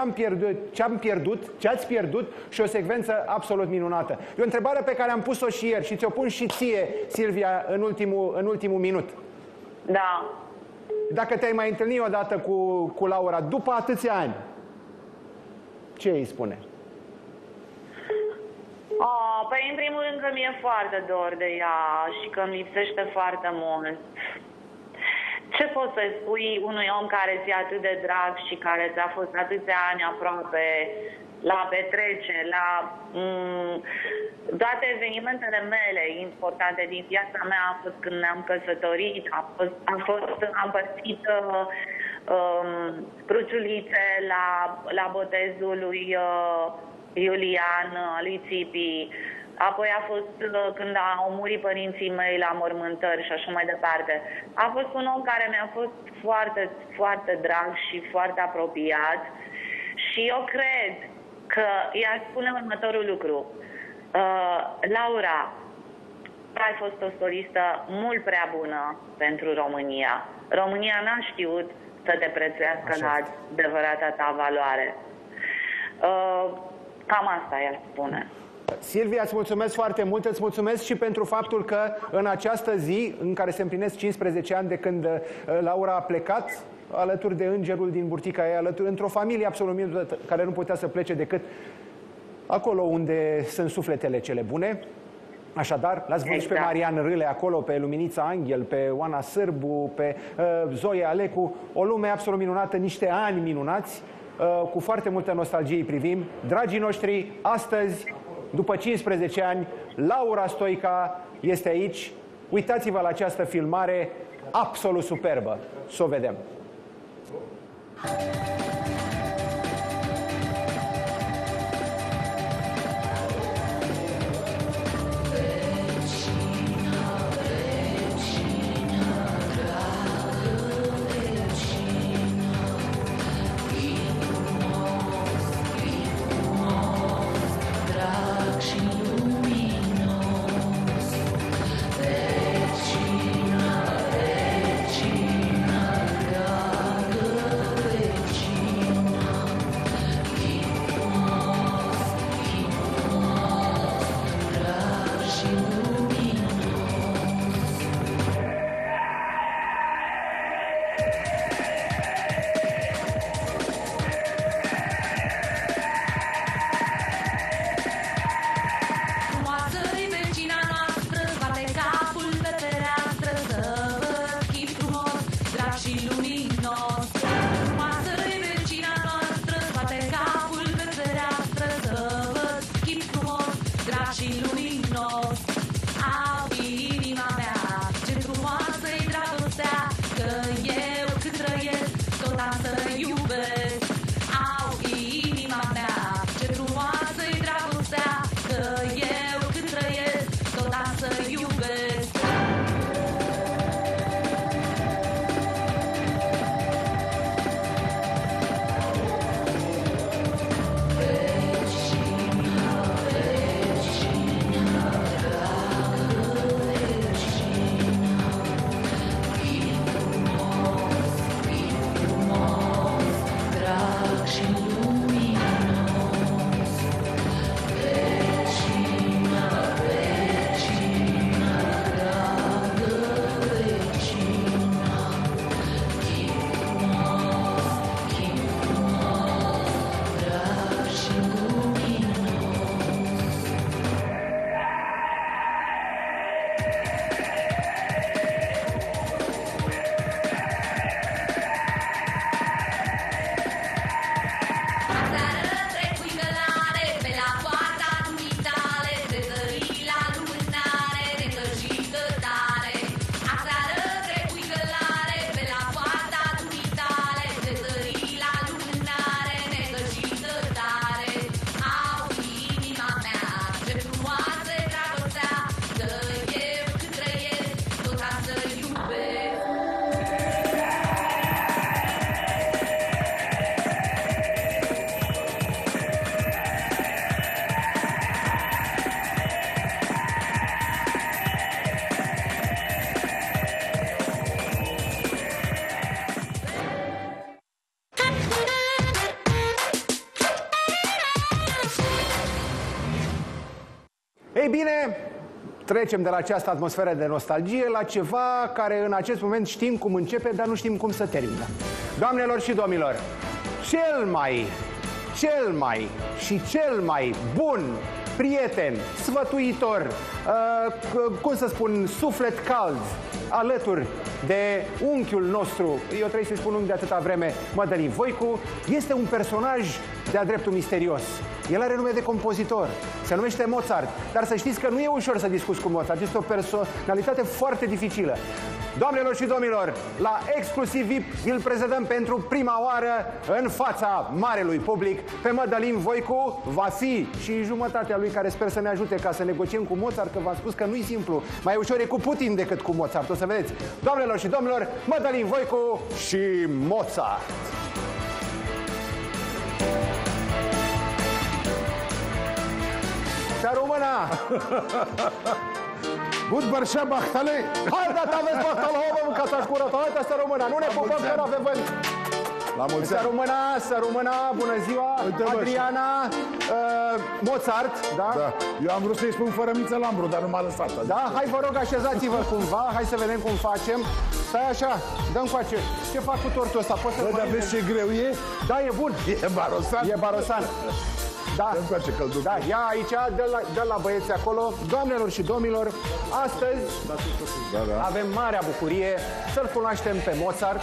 ce ați pierdut și o secvență absolut minunată. E o întrebare pe care am pus-o și ieri și ți-o pun și ție, Silvia, în ultimul minut.
Da.
Dacă te-ai mai întâlnit odată cu Laura, după atâția ani, ce îi spune?
Păi, în primul rând că mi-e foarte dor de ea și că îmi lipsește foarte mult. Ce poți să-i spui unui om care ți-e atât de drag și care ți-a fost atâția ani aproape la petreceri, la toate evenimentele mele importante din viața mea? A fost când ne-am căsătorit, a fost am împărțit cruciulițe la botezul lui Iulian, lui Țipi, apoi a fost când au murit părinții mei la mormântări și așa mai departe. A fost un om care mi-a fost foarte, foarte drag și foarte apropiat și eu cred că ea spune următorul lucru. Laura, ai fost o solistă mult prea bună pentru România. România n-a știut să te prețuiască la adevărata ta valoare. Cam asta ea spune.
Silvia, îți mulțumesc foarte mult, îți mulțumesc și pentru faptul că în această zi în care se împlinesc 15 ani de când Laura a plecat, alături de îngerul din burtica ei, într-o familie absolut minunată, care nu putea să plece decât acolo unde sunt sufletele cele bune. Așadar, l-ați văzut și pe Marian Râle acolo, pe Luminița Anghel, pe Oana Sârbu, pe Zoe Alecu, o lume absolut minunată, niște ani minunați, cu foarte multă nostalgie îi privim. Dragii noștri, astăzi, după 15 ani, Laura Stoica este aici. Uitați-vă la această filmare absolut superbă. Să o vedem. Ei bine, trecem de la această atmosferă de nostalgie la ceva care în acest moment știm cum începe, dar nu știm cum să termină. Doamnelor și domnilor, cel mai bun prieten, sfătuitor, cum să spun, suflet cald, alături de unchiul nostru, eu trebuie să-i spun unchi de atâta vreme, Mădălin Voicu, este un personaj de-a dreptul misterios. El are nume de compozitor, se numește Mozart, dar să știți că nu e ușor să discuți cu Mozart, este o personalitate foarte dificilă. Doamnelor și domnilor, la Exclusiv VIP îl prezentăm pentru prima oară în fața marelui public pe Mădălin Voicu. Va fi și jumătatea lui care sper să ne ajute ca să negociem cu Mozart, că v-am spus că nu-i simplu. Mai ușor e cu Putin decât cu Mozart, o să vedeți. Doamnelor și domnilor, Mădălin Voicu și Mozart. Să română!
Bud Bărșa Bahtale!
Hai, da, aveți Bahtale, mă, mâncați-aș curătă, hai, să română, nu ne pupăm că n-avem vânt!
La mulți ani!
Să română, bună ziua, Adriana, Mozart, da?
Da, eu am vrut să-i spun fără Miță Lambru, dar nu m-a lăsat.
Da, hai, vă rog, așezați-vă cumva, hai să vedem cum facem. Stai așa, dă-mi coace. Ce fac cu tortul ăsta? Poți să-l
dar vezi ce greu e?
Da, e bun.
E barosan.
E barosan. Da, da, ia aici, dă la băieți acolo. Doamnelor și domnilor, astăzi avem marea bucurie să-l cunoaștem pe Mozart.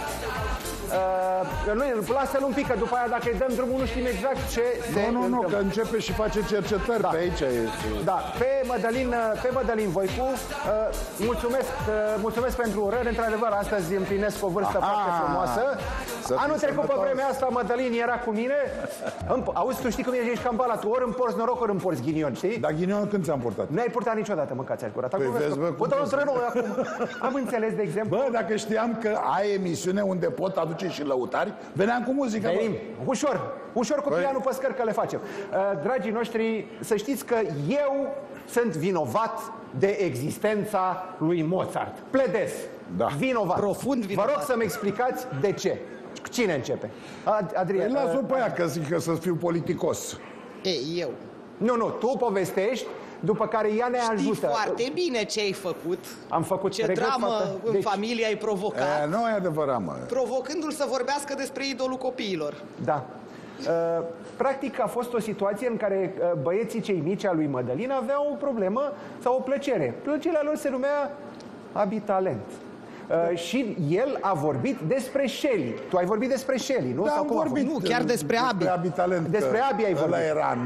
Lasă-l un pic, că după aia dacă îi dăm drumul nu știm exact ce se întâmplă.
Nu, că începe și face cercetări, da. Pe aici este.
Da, pe Mădălin Voicu, mulțumesc pentru urări. Într-adevăr, astăzi împlinesc o vârstă foarte frumoasă. Anul trecut pe vremea asta Mădălin era cu mine. Auzi, tu știi cum ești cam balat, ori îmi porți noroc, ori îmi porți ghinion, știi?
Dar ghinionul când ți-am purtat?
Nu ai purtat niciodată, mâncați-aș gura.
Păi vezi, bă,
am înțeles, de exemplu.
Bă, dacă știam că ai emisiune unde pot aduce și lăutari, veneam cu muzică.
Venim, ușor cu pianul pe scări că le facem. Dragii noștri, să știți că eu sunt vinovat de existența lui Mozart. Pledez. Da. Vinovat.
Profund vinovat.
Vă rog să-mi explicați de ce. Cine începe? Adrian.
Las-o pe aia, că zic că să fiu politicos.
Eu.
Nu, tu povestești, după care ea ne ajută.
Știi foarte bine ce ai făcut.
Am făcut.
Ce dramă în familie ai provocat.
Nu e adevărat, mă.
Provocându-l să vorbească despre idolul copiilor.
Da. Practic a fost o situație în care băieții cei mici al lui Mădălin aveau o problemă sau o plăcere. Plăcerea lor se numea Abitalent. Și el a vorbit despre Shelley. Tu ai vorbit despre Shelley, nu?
Da,
sau cum
vorbit,
nu, chiar despre Abi.
Despre Abitalent.
Despre Abi ai vorbit.
Ăla era în...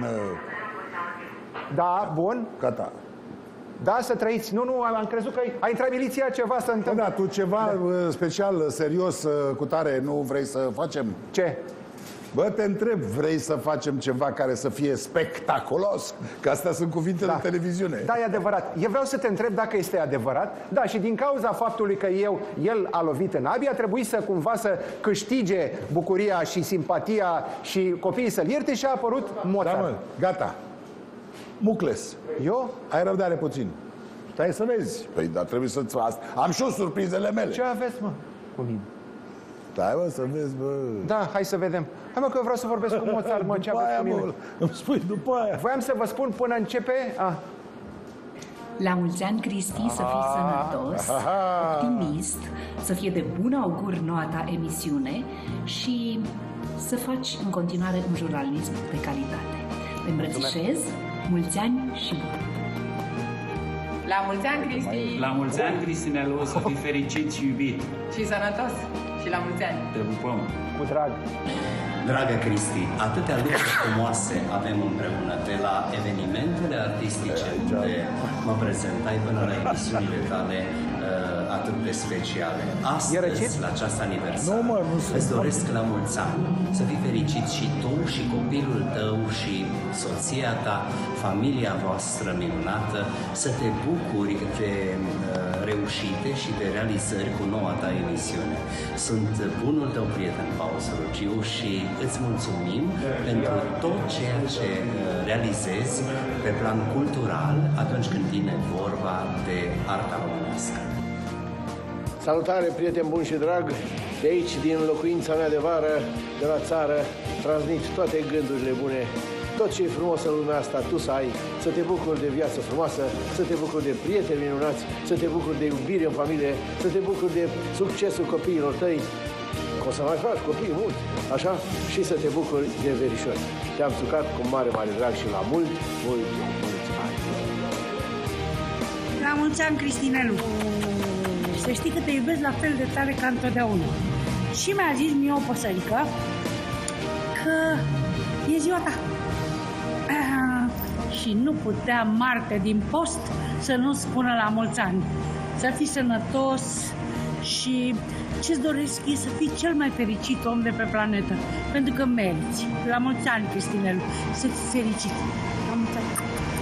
Da, bun.
Gata.
Da, să trăiți. Nu, am crezut că a intrat miliția, ceva să întâmplă.
Da, tu ceva special, serios, cu tare, nu vrei să facem?
Ce?
Bă, te întreb, vrei să facem ceva care să fie spectaculos? Că astea sunt cuvinte de televiziune.
Da, e adevărat. Eu vreau să te întreb dacă este adevărat. Da, și din cauza faptului că el a lovit în Abi, a trebuit să cumva să câștige bucuria și simpatia și copiii să-l ierte și a apărut Mozart.
Da, mă, gata. Mucles.
Eu?
Ai răbdare puțin. Stai să vezi. Păi, dar trebuie să-ți faci. Am și eu surprizele mele.
Ce aveți, mă, cu mine?
Stai, mă, să vezi, bă.
Da, hai să vedem. Hai, mă, că eu vreau să vorbesc cu Mozart, mă, ce aveți cu mine.
Mă, îmi spui după aia.
Voiam să vă spun până începe...
La mulți ani, Cristi, să fii sănătos, optimist, să fie de bun augur noua ta emisiune și să faci în continuare un jurnalism de calitate. Te îmbrățișez, mulți ani și bun!
La mulți ani, Cristi!
La mulți ani, Cristinelu, să fii fericit și iubit!
Și sănătos! Și la mulți ani!
Te pupăm!
Cu drag!
Dragă Cristi, atâtea lucruri frumoase avem împreună, de la evenimentele artistice unde mă prezentai până la emisiunile tale atât de speciale. Astăzi, la această aniversare, îți doresc la mulți ani să fii fericit și tu și copilul tău și soția ta, familia voastră minunată, să te bucuri de reușite și de realizări cu noua ta emisiune. Sunt bunul tău prieten, Paul Sorogiu, și îți mulțumim pentru tot ceea ce realizezi pe plan cultural atunci când vine vorba de arta românească.
Salutare, prieten bun și drag! De aici, din locuința mea de vară, de la țară, transmit toate gândurile bune tot ce e frumos în lumea asta tu să ai, să te bucuri de viață frumoasă, să te bucuri de prieteni minunați, să te bucuri de iubire în familie, să te bucuri de succesul copiilor tăi, că o să mai faci copii mulți, așa, și să te bucuri de verișori. Te-am țucat cu mare, mare drag și la mulți ani.
La mulți ani, Cristinelu! Să știi că te iubesc la fel de tare ca întotdeauna. Și mi-a zis mie o păsărică că e ziua ta. Și nu putea Marte din post să nu spună la mulți ani. Să fii sănătos și ce-ți doresc e să fii cel mai fericit om de pe planetă. Pentru că meriți. La mulți ani, Cristinelu, să fii fericit. La mulți ani.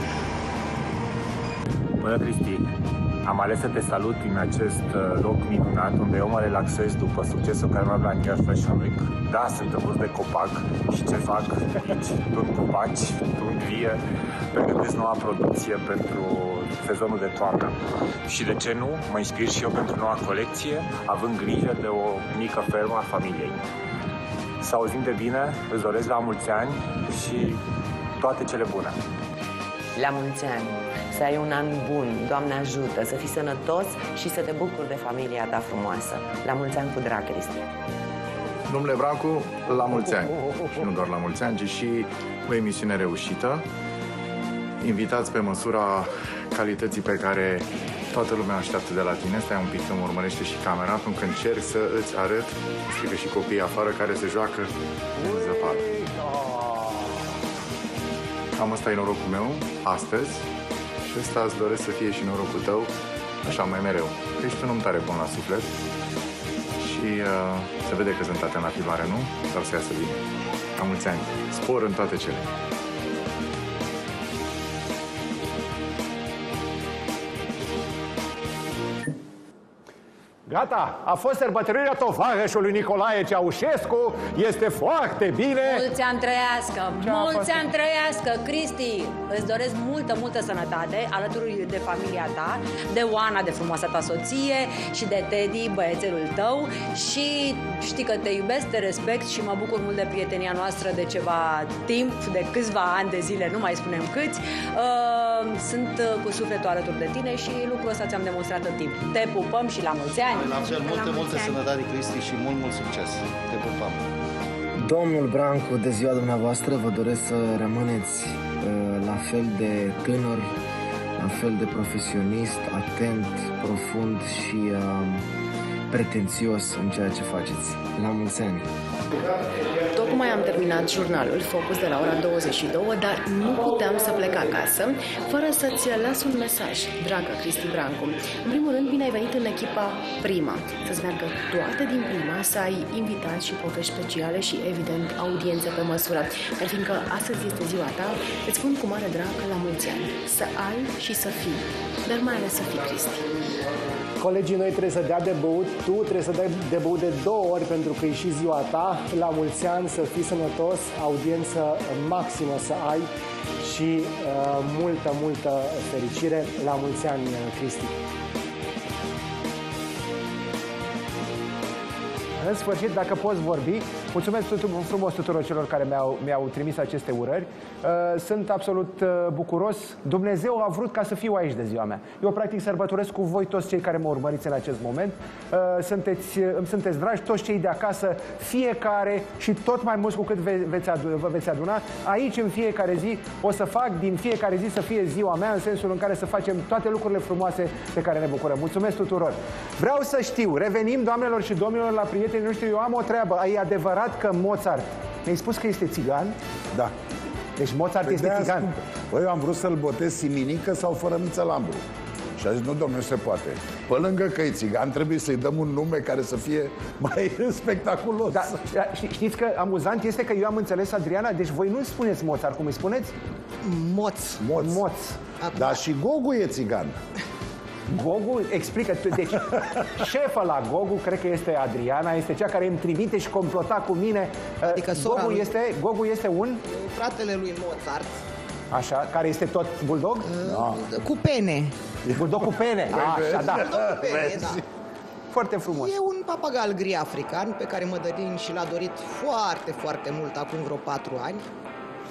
Bună, Cristi! Am ales să te salut din acest loc minunat unde eu mă relaxez după succesul care m-a la New York Fashion Week. Da, sunt în vârf de copac și ce fac aici? Tund copaci, tund vie, pregătesc noua producție pentru sezonul de toamnă. Și de ce nu? Mă inspir și eu pentru noua colecție, având grijă de o mică fermă a familiei. Să auzim de bine, îți doresc la mulți ani și toate cele bune!
La mulți ani! Să ai un an bun, Doamne ajută, să fii sănătos și să te bucuri de familia ta frumoasă. La mulți ani cu drag, Cristi.
Domnule Brancu, la mulți ani. Și nu doar la mulți ani, ci și o emisiune reușită. Invitați pe măsura calității pe care toată lumea așteaptă de la tine. Stai un pic că mă urmărește și camera, pentru că încerc să îți arăt, strică și copiii afară care se joacă în zăpadă. Cam ăsta e norocul meu astăzi. Și ăsta îți doresc să fie și norocul tău, așa mai mereu. Că ești un om tare bun la suflet și se vede că sunt tată în afilare, nu? Dar să iasă bine. La mulți ani. Spor în toate cele.
Gata, a fost sărbătorirea tovarășului Nicolae Ceaușescu, este foarte bine.
Mulți ani trăiască, mulți ani trăiască, Cristi, îți doresc multă sănătate alături de familia ta, de Oana, de frumoasa ta soție și de Teddy, băiețelul tău și știi că te iubesc, te respect și mă bucur mult de prietenia noastră de ceva timp, de câțiva ani de zile, nu mai spunem câți. Sunt cu sufletul alături de tine și lucrul ăsta ți-am demonstrat în timp. Te pupăm și la mulți ani!
La fel, multă sănătate, Cristi, și mult succes. Te pupăm.
Domnul Brancu, de ziua dumneavoastră, vă doresc să rămâneți la fel de tânăr, la fel de profesionist, atent, profund și pretențios în ceea ce faceți. La mulți ani!
Tocmai am terminat jurnalul Focus de la ora 22, dar nu puteam să plec acasă fără să-ți las un mesaj, dragă Cristi Brancu. În primul rând, bine ai venit în echipa Prima. Să-ți meargă toate din Prima, să ai invitați și povești speciale și, evident, audiențe pe măsură. Dar fiindcă astăzi este ziua ta, îți spun cu mare drag la mulți ani. Să ai și să fii, dar mai ales să fii, Cristi.
Colegii noi trebuie să dea de băut, tu trebuie să dai de băut de 2 ori pentru că e și ziua ta. La mulți ani, să fii sănătos, audiență maximă să ai și multă fericire. La mulți ani, Cristi. În sfârșit, dacă poți vorbi, mulțumesc frumos tuturor celor care mi-au trimis aceste urări. Sunt absolut bucuros. Dumnezeu a vrut ca să fiu aici de ziua mea. Eu, practic, sărbătoresc cu voi toți cei care mă urmăriți în acest moment. Îmi sunteți dragi, toți cei de acasă, fiecare și tot mai mulți cu cât vă veți aduna. Aici, în fiecare zi, o să fac din fiecare zi să fie ziua mea, în sensul în care să facem toate lucrurile frumoase pe care ne bucurăm. Mulțumesc tuturor! Vreau să știu, revenim, doamnelor și domnilor, la prietenii noștri. Eu am o treabă. E adevărat că Mozart mi-ai spus că este țigan?
Da.
Deci Mozart este țigan.
Băi, eu am vrut să-l botez Siminică sau Fărămiță Lambru. Și a zis, nu, domnule, se poate. Pe lângă că e țigan, trebuie să-i dăm un nume care să fie mai spectaculos.
Da, știți că amuzant este că eu am înțeles, Adriana, deci voi nu spuneți Mozart, cum îi spuneți?
Moț.
Dar și Gogu e țigan.
Gogu, explică, deci șefa la Gogu, cred că este Adriana, este cea care îmi trimite și complota cu mine.
Adică
Gogu este un...
Fratele lui Mozart.
Așa, care este tot bulldog?
Cu pene.
Bulldog cu pene, așa, da.
Bulldog cu pene, da.
Foarte frumos.
E un papagal gri african pe care Mădălin și l-a dorit foarte mult acum vreo 4 ani.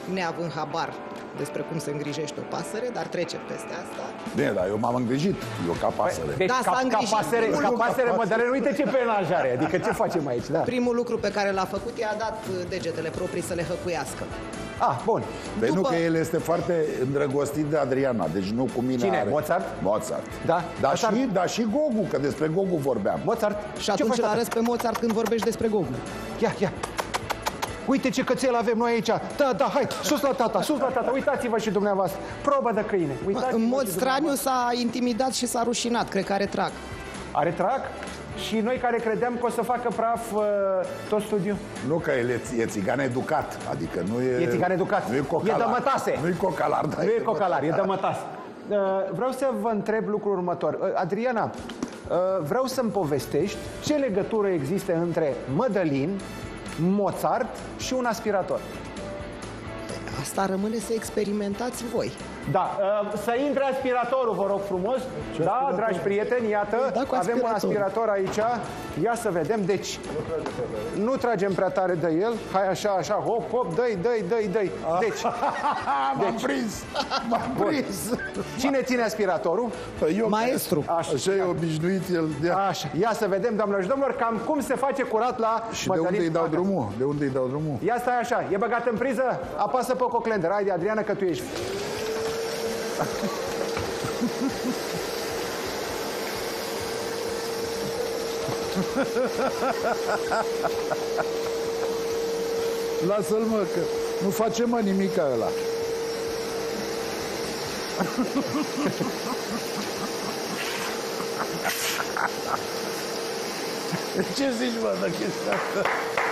neavând habar despre cum se îngrijește o pasăre, dar trece peste asta.
Bine, dar eu m-am îngrijit, eu ca pasăre.
Deci
Da, s-a îngrijit.
ca pasăre, Mădălina, uite ce penaj are, adică ce facem aici, da?
Primul lucru pe care l-a făcut i-a dat degetele proprii să le hăcuiască.
Ah, bun.
Păi nu, că el este foarte îndrăgostit de Adriana, deci nu cu mine.
Cine?
Are...
Mozart?
Mozart.
Da?
Dar și Gogu, că despre Gogu vorbeam.
Mozart?
Și atunci îl arăți pe Mozart când vorbești despre Gogu.
Ia. Uite ce cățel avem noi aici. Da, hai, sus la tata, uitați-vă și dumneavoastră. Probă de câine.
În mod straniu s-a intimidat și s-a rușinat, cred că are trac.
Are trac? Și noi care credeam că o să facă praf tot studiul?
Nu, că el e țigan educat, adică nu e...
E țigan educat.
Nu e cocalar.
E dămătase.
Nu e cocalar, da.
Nu e cocalar, e dămătase. Vreau să vă întreb lucrul următor. Adriana, vreau să-mi povestești ce legătură există între Mădălin, Mozart și un aspirator.
Asta rămâne să experimentați voi.
Da, să intre aspiratorul, vă rog frumos. Da, dragi prieteni, iată, avem un aspirator aici. Ia să vedem, deci nu tragem prea tare de el. Hai așa, hop, dă-i. Deci,
m-am prins.
Cine ține aspiratorul?
Eu,
maestru.
Așa e obișnuit el.
Așa, ia să vedem, doamnelor și domnilor, cam cum se face curat la
Și Mădălin. De unde îi dau drumul?
Ia stai așa, e băgat în priză, apasă pe coclender. Haide, Adriana, că tu ești.
Lasă-l, mă, că nu face, mă, nimica ăla. Ce zici, mă, de chestia asta?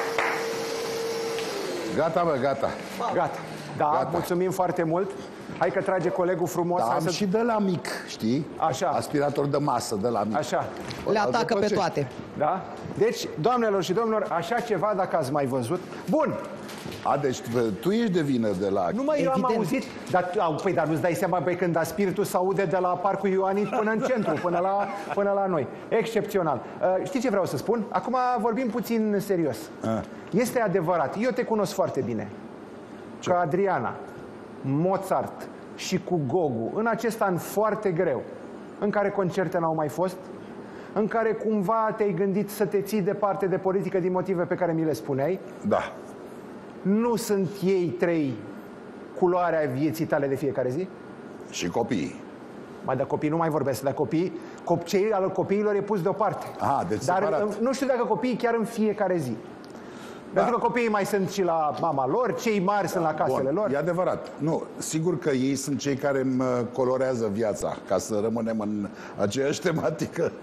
Gata, mă, gata.
Da, mulțumim foarte mult. Hai că trage colegul frumos.
Da, am și de la mic, știi?
Așa.
Aspirator de masă, de la mic.
Așa.
Le atacă pe toate.
Da? Deci, doamnelor și domnilor, așa ceva dacă ați mai văzut. Bun.
Deci tu ești de vină de la...
Nu, mă, eu am auzit, dar nu-ți dai seama, băi, când spiritul se aude de la Parcul Ioanit până în centru, până la noi. Excepțional. Știi ce vreau să spun? Acum vorbim puțin serios. Este adevărat, eu te cunosc foarte bine, că Adriana, Mozart și cu Gogu, în acest an foarte greu, în care concerte n-au mai fost, în care cumva te-ai gândit să te ții departe de politică din motive pe care mi le spuneai.
Da.
Nu sunt ei trei culoarea vieții tale de fiecare zi?
Și copiii.
Mai de copii nu mai vorbesc, de copii, cei al copiilor e pus deoparte.
Deci
dar
separat.
Nu știu dacă copiii chiar în fiecare zi. Pentru că copiii mai sunt și la mama lor, cei mari sunt la casele lor.
E adevărat. Nu, sigur că ei sunt cei care îmi colorează viața, ca să rămânem în aceeași tematică.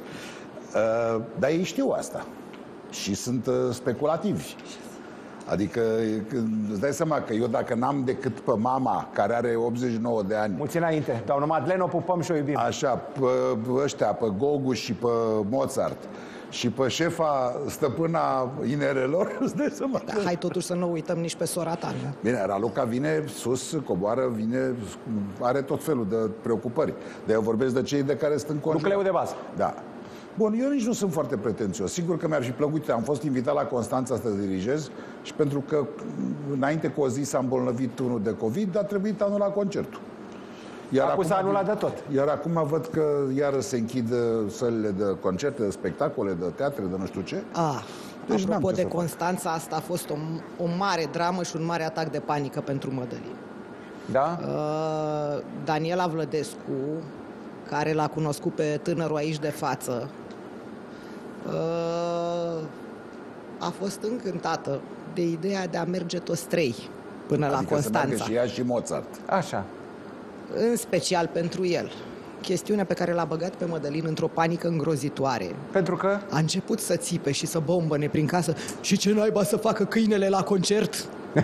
Dar ei știu asta. Și sunt speculativi. Adică îți dai seama că eu dacă n-am decât pe mama care are 89 de ani...
Mulți înainte. Doamna Madeleine, o pupăm și o iubim.
Așa, pe ăștia, pe Gogu și pe Mozart și pe șefa stăpâna inerelor, îți dai seama.
Da, hai totuși să nu uităm nici pe sora ta, nu?
Bine, Raluca vine sus, coboară, vine, are tot felul de preocupări. Dar eu vorbesc de cei de care sunt înconjurați.
Nucleul de bază.
Da. Bun, eu nici nu sunt foarte pretențios. Sigur că mi-ar fi plăcut. Am fost invitat la Constanța să dirigez și pentru că înainte cu o zi s-a îmbolnăvit unul de COVID, a trebuit anulat concertul.
Acum s-a anulat de tot.
Iar acum văd că iară se închid sălile de concerte, de spectacole, de teatre, de nu știu ce.
Deci apropo de Constanța, asta a fost o mare dramă și un mare atac de panică pentru Mădălin.
Da?
Daniela Vlădescu, care l-a cunoscut pe tânărul aici de față, a fost încântată de ideea de a merge toți trei până la Constanța.
Adică și ea și Mozart.
Așa.
În special pentru el. Chestiunea pe care l-a băgat pe Mădălin într-o panică îngrozitoare.
Pentru că?
A început să țipe și să bombăne prin casă. Și ce naiba să facă câinele la concert?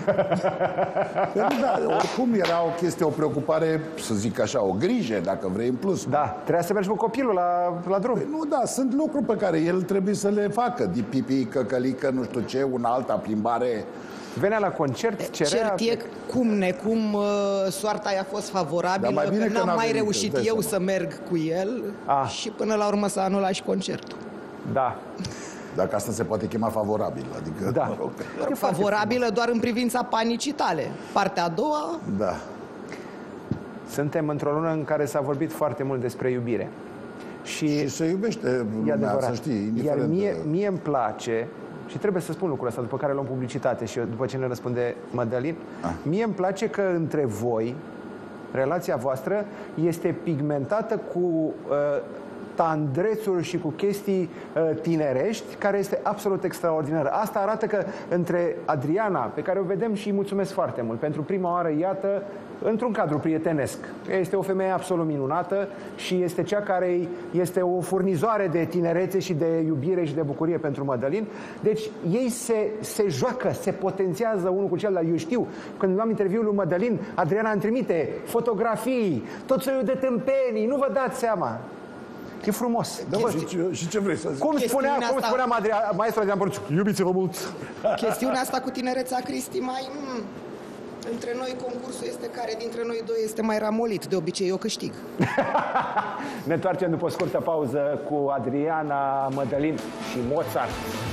Da, oricum era o chestie, o preocupare, să zic așa, o grijă, dacă vrei, în plus.
Da, trebuia să mergi cu copilul la drum.
Păi nu, da, sunt lucruri pe care el trebuie să le facă. Pipi, căcălică, nu știu ce, una alta plimbare.
Venea la concert, cerea...
Cert e cum necum soarta i-a fost favorabilă, că n-am mai reușit eu să merg cu el și până la urmă s-a anulat și concertul.
Da.
Dacă asta se poate chema favorabil, adică...
Da.
Mă rog.
E favorabilă doar în privința panicii tale. Partea a doua...
Da.
Suntem într-o lună în care s-a vorbit foarte mult despre iubire. Și
se iubește lumea, să știi,
iar
indiferent
mie îmi place, și trebuie să spun lucrul ăsta, după care luăm publicitate și după ce ne răspunde Mădălin, mie îmi place că între voi, relația voastră este pigmentată cu tandrețuri și cu chestii tinerești, care este absolut extraordinară. Asta arată că între Adriana, pe care o vedem și îi mulțumesc foarte mult, pentru prima oară, iată, într-un cadru prietenesc. Este o femeie absolut minunată și este cea care este o furnizoare de tinerețe și de iubire și de bucurie pentru Mădălin. Deci ei se joacă, se potențiază unul cu celălalt. Eu știu, când luam interviul lui Mădălin, Adriana îmi trimite fotografii, tot soiul de tâmpenii, nu vă dați seama. E frumos.
Și ce vrei să zic?
Cum spunea maestru Adrian Porciu, iubiți-vă mult.
Chestiunea asta cu tinereța, Cristi, mai... Între noi concursul este care dintre noi doi este mai ramolit. De obicei eu câștig.
Ne întoarcem după o scurtă pauză cu Adriana, Mădălin și Mozart.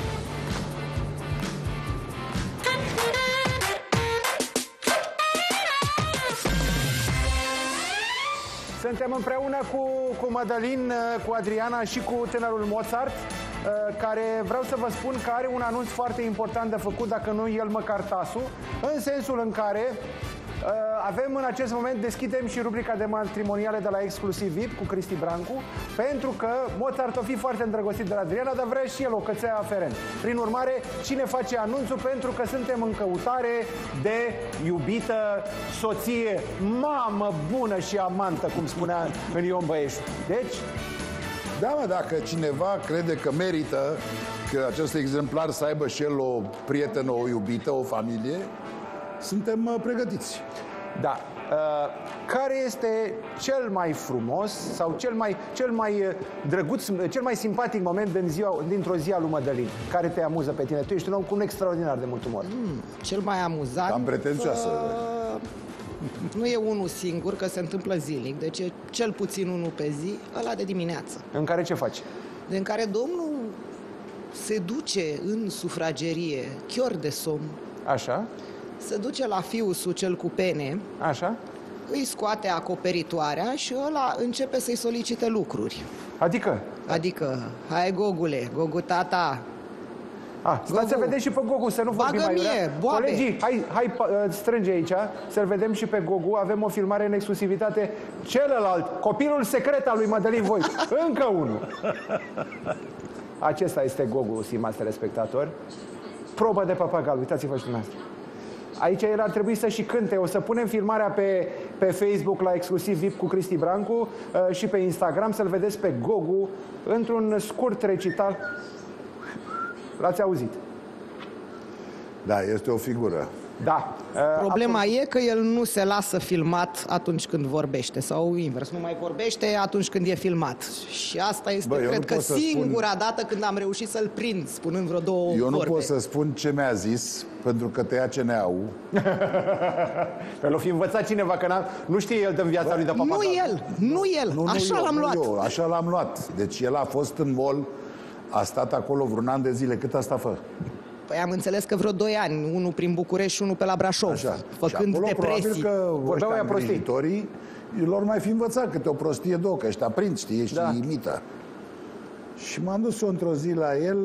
Suntem împreună cu Mădălin, cu Adriana și cu tânărul Mozart, care vreau să vă spun că are un anunț foarte important de făcut, dacă nu el măcar tasul, în sensul în care avem în acest moment, deschidem și rubrica de matrimoniale de la Exclusiv VIP cu Cristi Brancu, pentru că Mozart o fi foarte îndrăgostit de la Adriana, dar vrea și el o cățea aferent. Prin urmare, cine face anunțul? Pentru că suntem în căutare de iubită, soție, mamă bună și amantă, cum spunea în Ion Băieșu. Deci...
Da, mă, dacă cineva crede că merită că acest exemplar să aibă și el o prietenă, o iubită, o familie, suntem pregătiți.
Da. Care este cel mai frumos sau cel mai drăguț, cel mai simpatic moment dintr-o zi a lui Mădălin? Care te amuză pe tine? Tu ești un om cu un extraordinar de mult umor.
Cel mai amuzant...
Cam pretențioasă.
Nu e unul singur, că se întâmplă zilnic, deci e cel puțin unul pe zi, ăla de dimineață.
În care ce faci?
În care domnul se duce în sufragerie, chior de somn.
Așa.
Se duce la fiusul cel cu pene.
Așa.
Îi scoate acoperitoarea și ăla începe să-i solicite lucruri.
Adică?
Adică, hai Gogule, Gogu tata.
Stați să vedem și pe Gogu, să nu vorbim mai urea. Colegii, hai strânge aici, să-l vedem și pe Gogu. Avem o filmare în exclusivitate. Celălalt, copilul secret al lui Mădălin Voicu. Încă unul. Acesta este Gogu, stimați telespectatori. Probă de papagal, uitați-vă și dumneavoastră. Aici el ar trebui să și cânte. O să punem filmarea pe Facebook la Exclusiv VIP cu Cristi Brancu și pe Instagram, să-l vedeți pe Gogu într-un scurt recital. L-ați auzit?
Da, este o figură.
Da.
Problema e că el nu se lasă filmat atunci când vorbește, sau invers, nu mai vorbește atunci când e filmat. Și asta este, cred că, singura dată când am reușit să-l prind, spunând vreo două vorbe.
Eu nu pot să spun ce mi-a zis, pentru că tăia CNA-ul.
L-o fi învățat cineva, că nu știe el din viața lui de papagal.
Nu el, așa l-am luat.
Așa l-am luat. Deci el a fost în mall, a stat acolo vreun an de zile. Cât asta fă?
Păi am înțeles că vreo 2 ani, unul prin București și unul pe la Brașov,
așa.
făcând
acolo,
depresii.
Că ăștia îngrijitorii lor mai fi învățat câte o prostie, două, că ăștia prind, știi, și imită. Și m-am dus eu într-o zi la el,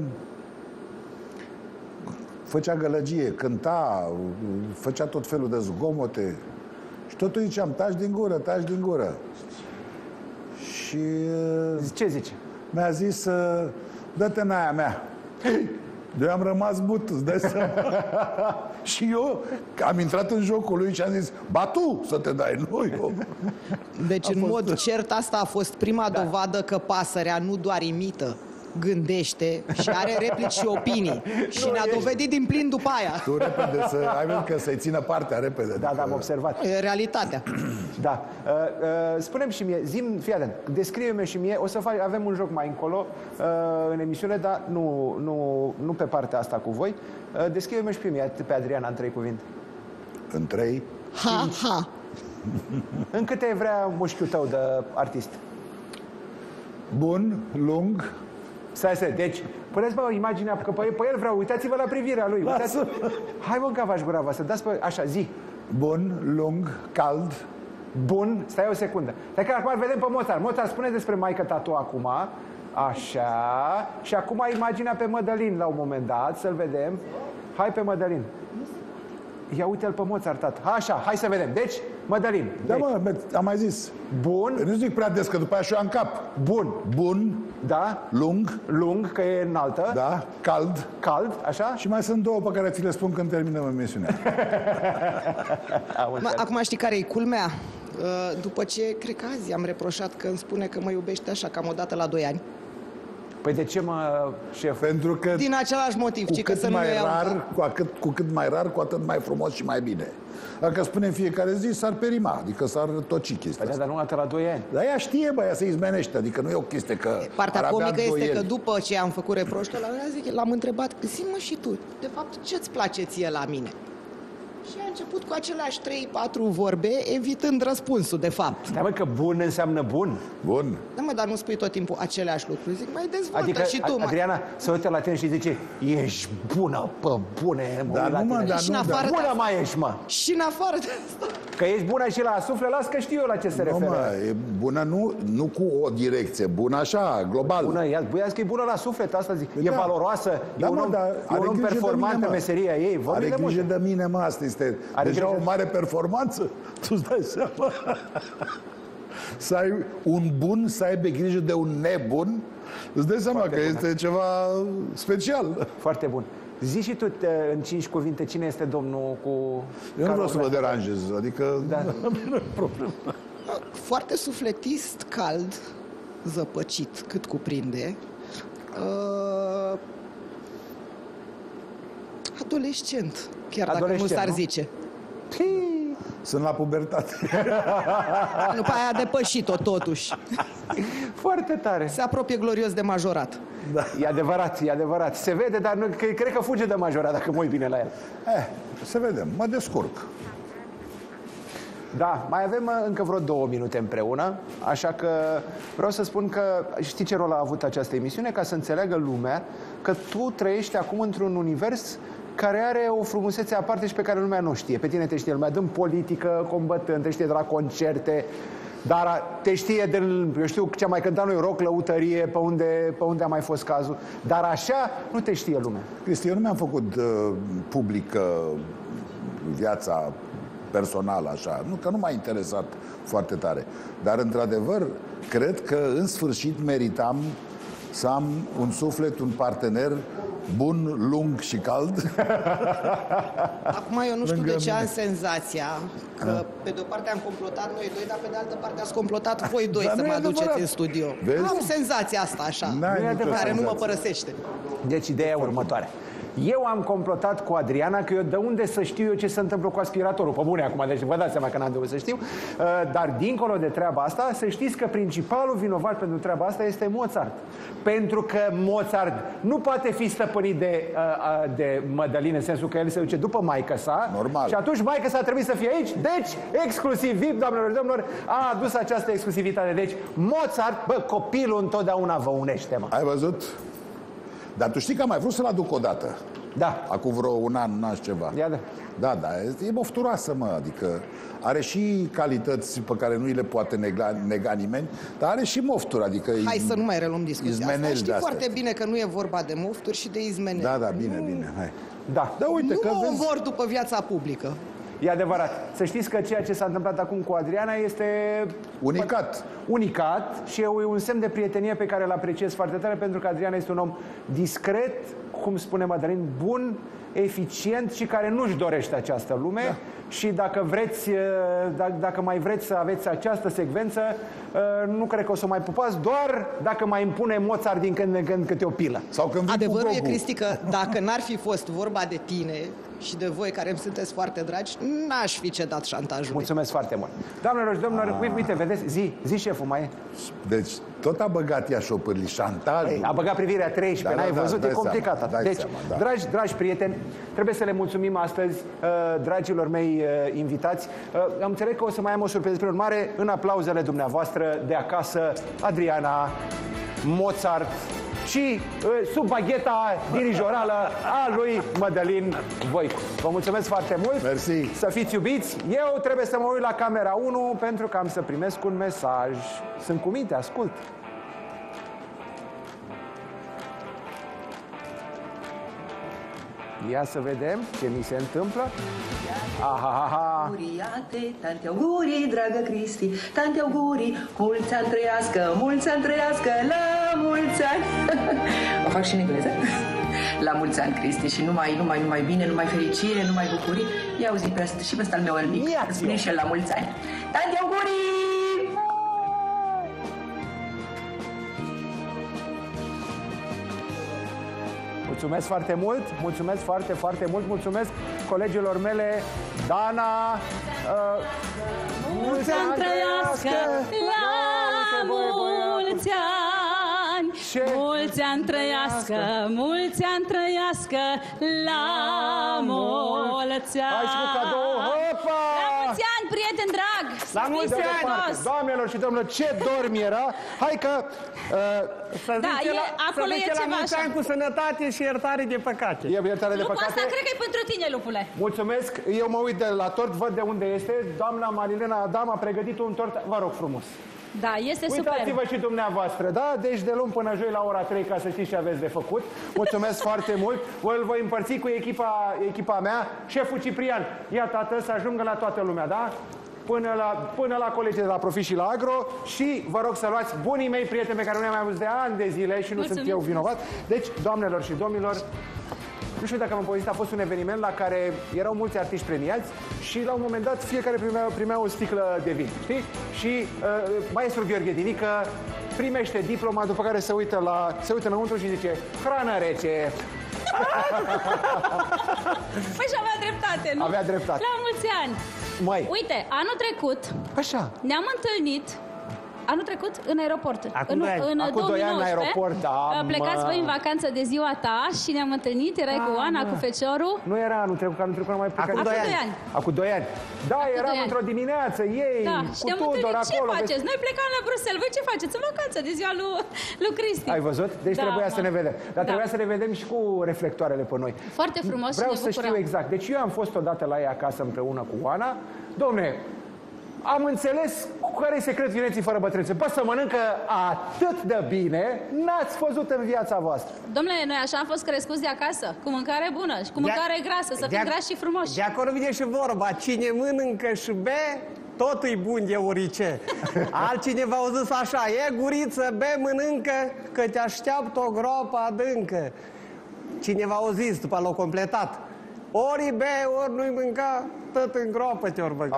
făcea gălăgie, cânta, făcea tot felul de zgomote. Și totul ziceam, taci din gură, taci din gură. Și...
Ce zice?
Mi-a zis, dă-te în aia mea. Eu am rămas but, îți dai seama. Și eu am intrat în jocul lui și am zis, ba tu să te dai, nu eu.
Deci, în mod cert, asta a fost prima dovadă că pasărea nu doar imită, gândește și are replici și opinii. Și ne-a dovedit din plin după aia.
Tu repede, ai văzut că să-i țină partea repede.
Da, am observat.
E realitatea.
Da. Spune-mi și mie, zi-mi, fii atent, descrie-mi și mie, o să avem un joc mai încolo în emisiune, dar nu pe partea asta cu voi. Descrie-mi și pe mie, pe Adriana, în 3 cuvinte.
În 3?
Ha.
În câte vrea mușchiul tău de artist?
Bun, lung,
Stai, deci, puneți-mă imaginea, că pe el vreau, uitați-vă la privirea lui. Uitați. Hai mă, că v-aș gura voastră, dați pe, așa, zi.
Bun, lung, cald.
Bun, stai o secundă. Dacă acum vedem pe Mozart. Mozart, spune despre maică-ta tu acum. Așa. Și acum imaginea pe Mădălin la un moment dat, să-l vedem. Hai pe Mădălin. Ia uite-l pe Mozart, tată. Așa, hai să vedem. Deci, Mădălin.
Da,
deci.
mă, am mai zis.
Bun.
Nu zic prea des, că după aia și-o am cap.
Bun.
Bun.
Da.
Lung.
Lung, că e înaltă.
Da. Cald.
Cald, așa.
Și mai sunt două pe care ți le spun când terminăm emisiunea.
Acum știi care e culmea? După ce, cred că azi am reproșat că îmi spune că mă iubește așa, cam o dată la 2 ani.
Păi de ce, mă, șef?
Pentru că
din același motiv,
cu cât mai rar, cu cât mai rar, cu atât mai frumos și mai bine. Dacă spunem fiecare zi, s-ar perima, adică s-ar toci chestia asta.
Dar nu atât la 2 ani.
Dar ea știe, bă, ea se izmenește, adică nu e o chestie că
partea
ar avea
comică este
doieli.
că după ce am făcut reproșul l-am întrebat, zi-mă și tu, de fapt, ce-ți place ție la mine? Și a început cu aceleași 3-4 vorbe, evitând răspunsul, de fapt.
Da, mă, că bun înseamnă bun.
Bun.
Da, mă, dar nu spui tot timpul aceleași lucruri. Zic, mai dezvoltă
adică,
și tu.
Adriana se uită la tine și zice, ești bună, pe bune.
Dar nu, mă, dar nu,
bună mai ești, mă.
Și în afară de asta.
Că ești bună și la suflet, las că știu eu la ce se referă.
Mă, e bună nu cu o direcție, bună așa, global.
Bună, ea că e bună la suflet, asta zic.
Da.
E valoroasă,
da,
e un om performant pe meseria ei.
Are grijă de mine, mă, asta este deja o mare performanță. Tu-ți dai seama? Să ai un bun, să aibă grijă de un nebun, îți dai seama că este ceva special.
Foarte bun. Zi și tu în 5 cuvinte cine este domnul cu...
Eu nu vreau să vă deranjez, adică...
Da.
Nu e problemă.
Foarte sufletist, cald, zăpăcit, cât cuprinde. Adolescent, chiar dacă nu s-ar zice.
Sunt la pubertate.
După aia a depășit-o totuși.
Foarte tare.
Se apropie glorios de majorat.
Da.
E adevărat, e adevărat. Se vede, dar nu, cred că fuge de majorat dacă mă uit bine la el.
Să vedem, mă descurc.
Da, mai avem încă vreo 2 minute împreună, așa că vreau să spun că știi ce rol a avut această emisiune? Ca să înțeleagă lumea că tu trăiești acum într-un univers care are o frumusețe aparte și pe care lumea nu știe. Pe tine te știe lumea din politică, combătând, te știe de la concerte, dar te știe din, eu știu ce am mai cântat noi, rock, lăutărie, pe unde a mai fost cazul. Dar așa nu te știe lumea.
Cristi, eu nu mi-am făcut publică viața personală așa, nu că nu m-a interesat foarte tare. Dar într-adevăr, cred că în sfârșit meritam să am un suflet, un partener bun, lung și cald.
Acum eu nu știu de ce am senzația că pe de o parte am complotat noi doi, dar pe de altă parte ați complotat voi doi să mă aduceți în studio.
Vezi?
Am senzația asta așa, care nu mă părăsește.
Deci ideea e următoare. Eu am complotat cu Adriana că eu de unde să știu eu ce se întâmplă cu aspiratorul. Pe bune acum, deci vă dați seama că n-am de unde să știu. Dar dincolo de treaba asta, să știți că principalul vinovat pentru treaba asta este Mozart. Pentru că Mozart nu poate fi stăpânit de Mădălin, în sensul că el se duce după maică-sa.
Normal.
Și atunci maică-sa trebuie să fie aici. Deci, exclusiv VIP, doamnelor și domnilor, a adus această exclusivitate. Deci, Mozart, bă, copilul întotdeauna vă unește, mă.
Ai văzut? Dar tu știi că am mai vrut să-l aduc odată.
Da.
Acum vreo un an și ceva.
Ia, da.
Da, e mofturoasă, mă, adică are și calități pe care nu le poate nega nimeni, dar are și mofturi, adică...
Hai să nu mai reluăm discuția asta. Știi foarte
astea.
bine că nu e vorba de mofturi și de izmeneli.
Da, bine, hai.
Da.
Da, uite
nu
că
o vor după viața publică.
E adevărat. Să știți că ceea ce s-a întâmplat acum cu Adriana este...
Unicat.
Unicat și e un semn de prietenie pe care îl apreciez foarte tare, pentru că Adriana este un om discret, cum spune Mădălin, bun, eficient și care nu-și dorește această lume. Da. Și dacă vreți, dacă mai vreți să aveți această secvență, nu cred că o să mai pupați, doar dacă mai impune Mozart din când în când câte o pilă.
Sau când
adevărul e, Cristi, că dacă n-ar fi fost vorba de tine și de voi care îmi sunteți foarte dragi, n-aș fi cedat șantajului.
Mulțumesc foarte mult. Doamnelor și domnilor, uite, vedeți, zi șeful, mai e.
Deci, tot a băgat ea șopârli, șantajul.
A băgat privirea 13, n-ai văzut, e complicat. Deci, dragi prieteni, trebuie să le mulțumim astăzi dragilor mei invitați. Am înțeles că o să mai am o surpriză prin urmare, în aplauzele dumneavoastră de acasă, Adriana, Mozart, și sub bagheta dirijorală a lui Mădălin Voicu. Vă mulțumesc foarte mult.
Mersi.
Să fiți iubiți. Eu trebuie să mă uit la camera 1 pentru că am să primesc un mesaj. Sunt cu minte, ascult. Ia să vedem ce mi se întâmplă. Ahahaha.
Tante auguri, dragă Cristi, tante auguri, mulți ani trăiască, la mulți ani. O fac și în engleză? La mulți ani, Cristi, și numai bine, numai fericire, numai bucurii. Ia auzi pe asta și pe ăsta al meu el mic, spune și el la mulți ani. Tante auguri!
Mulțumesc foarte mult, mulțumesc foarte mult, mulțumesc colegilor mele, Dana,
mulți ani trăiască, la mulți ani, mulți ani trăiască, mulți ani trăiască, la mulți ani.
Hai și cu cadou, hopa!
La mulți ani, prieten drag!
La mulți ani! Doamnelor și domnilor, ce dor mi-era! Hai că...
acolo e ceva
mulți ani cu sănătate și iertare de păcate.
E iertare de păcate?
Asta cred că e pentru tine, lupule.
Mulțumesc, eu mă uit de la tort, văd de unde este. Doamna Marilena Adam a pregătit un tort, vă rog frumos.
Da, este super.
Uitați-vă și dumneavoastră, da? Deci de luni până joi la ora 3, ca să știți ce aveți de făcut. Mulțumesc foarte mult. Îl voi împărți cu echipa mea, șeful Ciprian. Ia, tată, să ajungă la toată lumea, da? Până la colegii de la Profit și la Agro. Și vă rog să luați bunii mei prieteni pe care nu i-am mai văzut de ani de zile și nu sunt eu vinovat. Deci, doamnelor și domnilor, nu știu dacă v-am povestit, a fost un eveniment la care erau mulți artiști premiați și la un moment dat fiecare primea o sticlă de vin, știi? Și maestru Gheorghe Dinică primește diploma, după care se uită înăuntru și zice: hrană rece.
Păi și avea dreptate, nu?
Avea dreptate.
La mulți ani. Uite, anul trecut ne-am întâlnit. Anul trecut în aeroport.
Acum 2 ani în aeroport, da.
Plecați voi în vacanță de ziua ta și ne-am întâlnit, erai cu Ana, cu feciorul.
Nu era anul trecut, am mai plecat.
Acum 2 ani.
Acum 2 ani. Da, eram într-o dimineață, ei, cu Tudor acolo.
Ce faceți? Noi plecam la Bruxelles, voi ce faceți? În vacanță de ziua lui Cristi.
Ai văzut? Deci trebuia să ne vedem. Dar trebuia să ne vedem și cu reflectoarele pe noi.
Foarte frumos.
Vreau să știu exact. Deci eu am fost odată la ea acasă împreună cu Ana. Dom'le, am înțeles care e secretul vieții fără bătrânețe. Bă, să mănâncă atât de bine, n-ați văzut în viața voastră.
Dom'le, noi așa am fost crescuți de acasă, cu mâncare bună și cu mâncare grasă, să fim grași și frumoși.
De acolo vine și vorba, cine mănâncă și bea, totul e bun de urice. Altcineva au zis așa: e guriță, be, mănâncă, că te așteaptă o groapă adâncă. Cineva au zis, după l-au completat: ori be, ori nu-i mânca, tot în groapă te-or băga.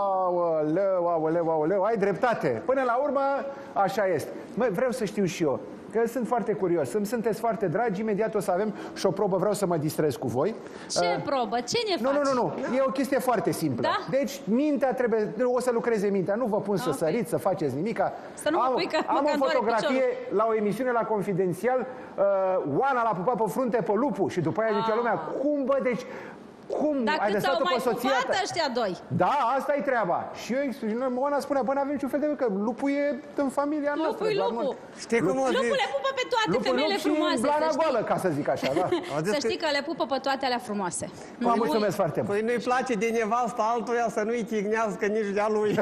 Aoleu, ai dreptate. Până la urmă, așa este. Măi, vreau să știu și eu, că sunt foarte curios. Sunteți foarte dragi, imediat o să avem și o probă, vreau să mă distrez cu voi.
Ce probă? Ce ne faci?
Nu, e o chestie foarte simplă.
Da?
Deci, mintea trebuie, o să lucreze mintea, nu vă pun să săriți, să faceți nimica.
Să nu mă pui că
am o fotografie la o emisiune la Confidențial, Oana l-a pupat pe frunte pe lupul și după aia zicea lumea: cum bă, deci... Cum?
Dar
ai lăsat-o pe soția ta?
ăștia doi.
Da, asta e treaba. Și eu, Oana spunea: bă, n-avem niciun fel de că lupul e în familia noastră.
Lupul e lupul.
Știi cum o zic?
Lupul le pupă pe toate femeile frumoase.
Lupul blana goală, ca să zic așa, da?
Să știi că le pupă pe toate alea frumoase.
Vă mulțumesc foarte mult.
Păi nu-i place de nevasta altuia să nu-i tignească nici de-a lui.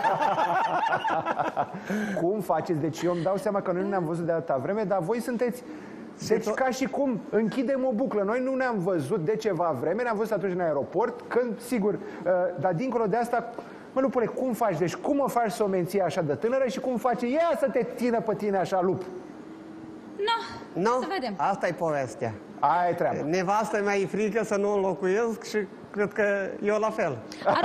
Cum faceți? Deci eu îmi dau seama că noi nu ne-am văzut de atâta vreme, dar voi sunteți... Deci ca și cum închidem o buclă. Noi nu ne-am văzut de ceva vreme, ne-am văzut atunci în aeroport, când, sigur, dar dincolo de asta, mă, lupule, cum faci? Deci cum o faci să o menții așa de tânără și cum face ea să te țină pe tine așa, lup?
No, să vedem.
Asta e povestea.
Aia e treaba.
Nevastă mea e frică să nu înlocuiesc și cred că eu la fel.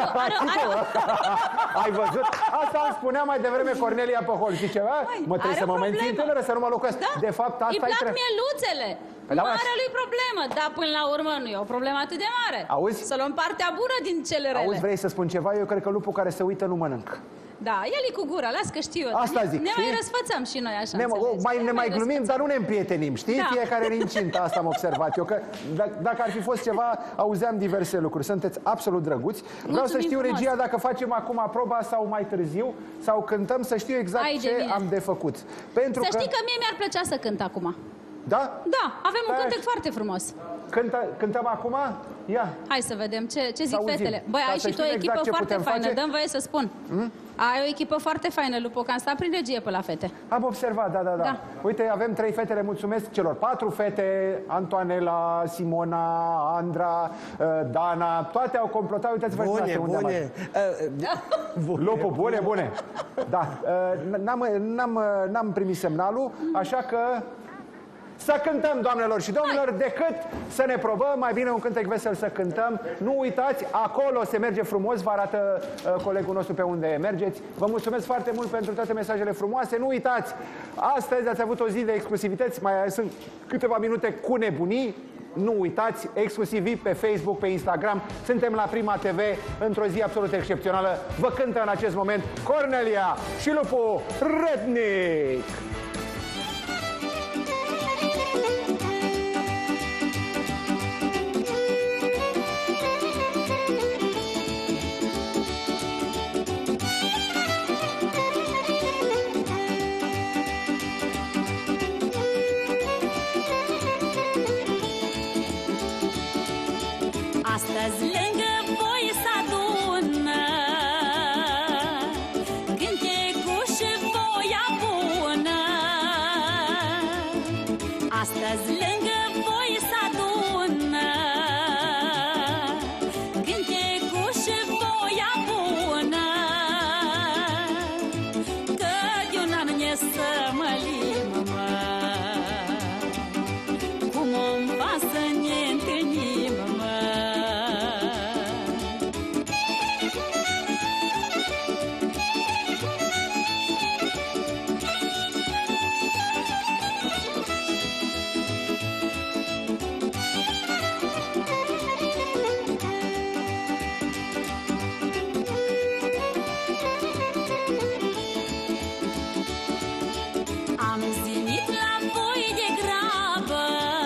Ai văzut? Asta îmi spunea mai devreme Cornelia Păhol. Știi ceva? Mă trebuie să mă mențin tânără, să nu mă locuiesc.
Da?
De fapt, asta
îi plac mieluțele. Nu are lui problemă, dar până la urmă nu e o problemă atât de mare.
Auzi?
Să luăm partea bună din cele rele.
Auzi, vrei să spun ceva? Eu cred că lupul care se uită nu mănâncă.
Da, el e cu gura, las că știu eu.
Asta zic,
ne mai răsfățăm și noi așa.
Ne mai glumim, dar nu ne împrietenim, știi? Da. Fiecare în incintă, asta am observat eu, că dacă ar fi fost ceva, auzeam diverse lucruri. Sunteți absolut drăguți. Vreau să știu, regia, dacă facem acum proba sau mai târziu, sau cântăm, să știu exact ce am de făcut.
Să știi că mie mi-ar plăcea să cânt acum.
Da?
Da, avem un cântec foarte frumos.
Cântăm acum? Ia.
Hai să vedem ce zic
Auzim.
fetele. Băi, ai și tu o echipă foarte faină, dăm voie să spun. Ai o echipă foarte faină, Lupo, că am stat prin regie pe la fete.
Am observat, da. Uite, avem 3 fete, le mulțumesc celor 4 fete, Antoanela, Simona, Andra, Dana, toate au complotat, uitați-vă
Bune.
Lupo, bune. Da, n-am primit semnalul, așa că să cântăm, doamnelor și domnilor, decât să ne probăm, mai bine un cântec vesel să cântăm. Nu uitați, acolo se merge frumos, vă arată colegul nostru pe unde mergeți. Vă mulțumesc foarte mult pentru toate mesajele frumoase. Nu uitați, astăzi ați avut o zi de exclusivități, mai sunt câteva minute cu nebunii. Nu uitați, exclusiv pe Facebook, pe Instagram. Suntem la Prima TV într-o zi absolut excepțională. Vă cântă în acest moment Cornelia și Lupu Rednic.
Astăzi lângă voi s-adună cântecul și voia bună. Astăzi lângă voi s-adună cântecul și voia bună. Că de un an ne să mă limă, cum om va să ne întâlnim. Am zinit la voi de grabă,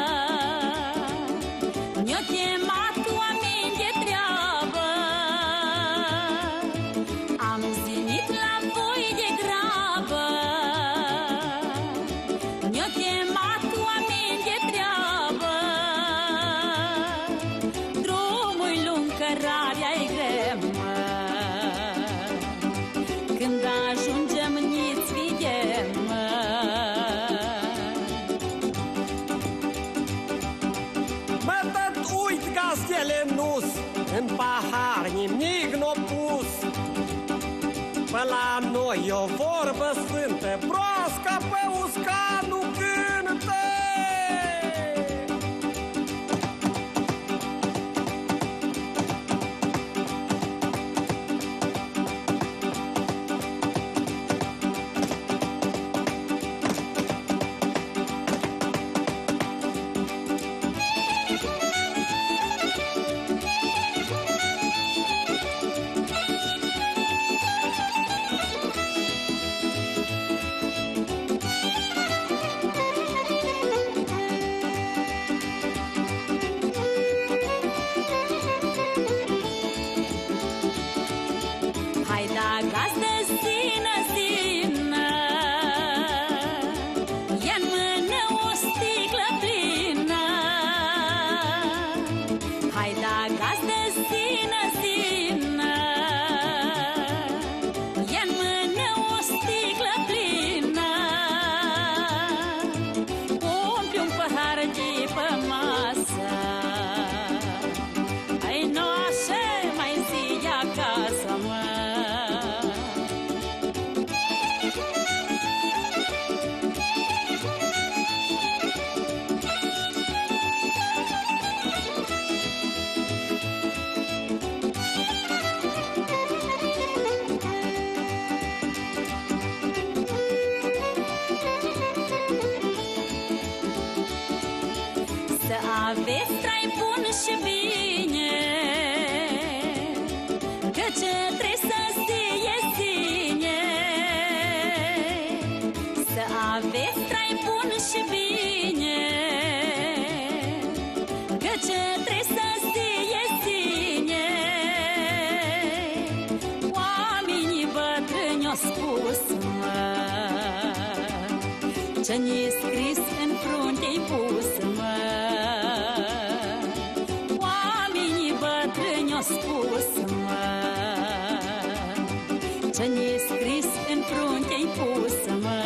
ne-o chemat oameni de treabă. Am zinit la voi de grabă, ne-o chemat oameni de treabă. Drumul lung, cărarea-i gremă, când ajungem niți vedem.
Lemnus, în pahar nimic n-o pus. Pe la noi o vorbă sfântă, broasca pe uscat nu cântă.
Hai da gazdă zină, zină, ia în mână o sticlă plină. Hai da gazdă zină, zină, ia în mână o sticlă plină. Umpi un pahar de pe masă, ai noașă mai zi acasă, mă. Să aveți trai bun și bine, că ce trebuie să fie zine. Să aveți trai bun și bine, că ce trebuie să fie zine. Oamenii bătrâni o spus, mă, ce ne-i scris în frunte pruncei pus, mă. Oamenii bătrâni o spus, mă, ce ne-e scris în pruncei pus, mă.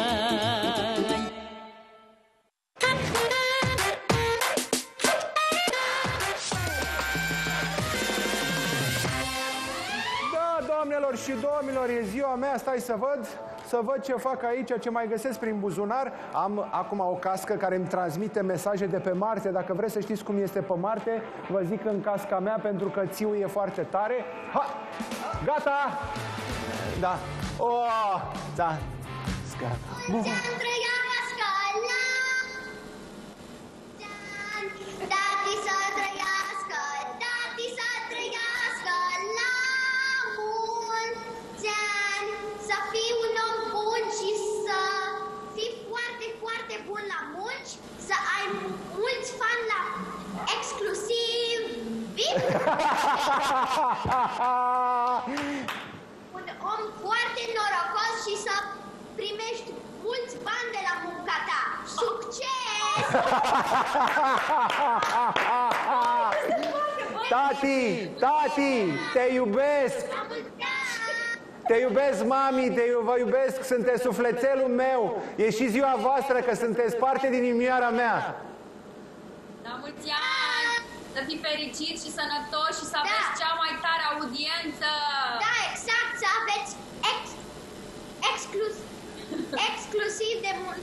Doamnelor și domnilor, e ziua mea, stai să văd ce fac aici, ce mai găsesc prin buzunar. Am acum o cască care îmi transmite mesaje de pe Marte. Dacă vreți să știți cum este pe Marte, vă zic în casca mea, pentru că țiu e foarte tare. Ha! Gata! Da. Oh! Da. Scap.
Un om foarte norocos și să primești mulți bani de la munca ta. Succes!
Tati, te iubesc! Te iubesc, mami, vă iubesc, sunteți sufletelul meu. E și ziua voastră, că sunteți parte din inimioara mea.
La mulți ani! Să fii fericit și sănătos și să aveți cea mai tare audiență!
Da, exact, să aveți exclusiv de mult.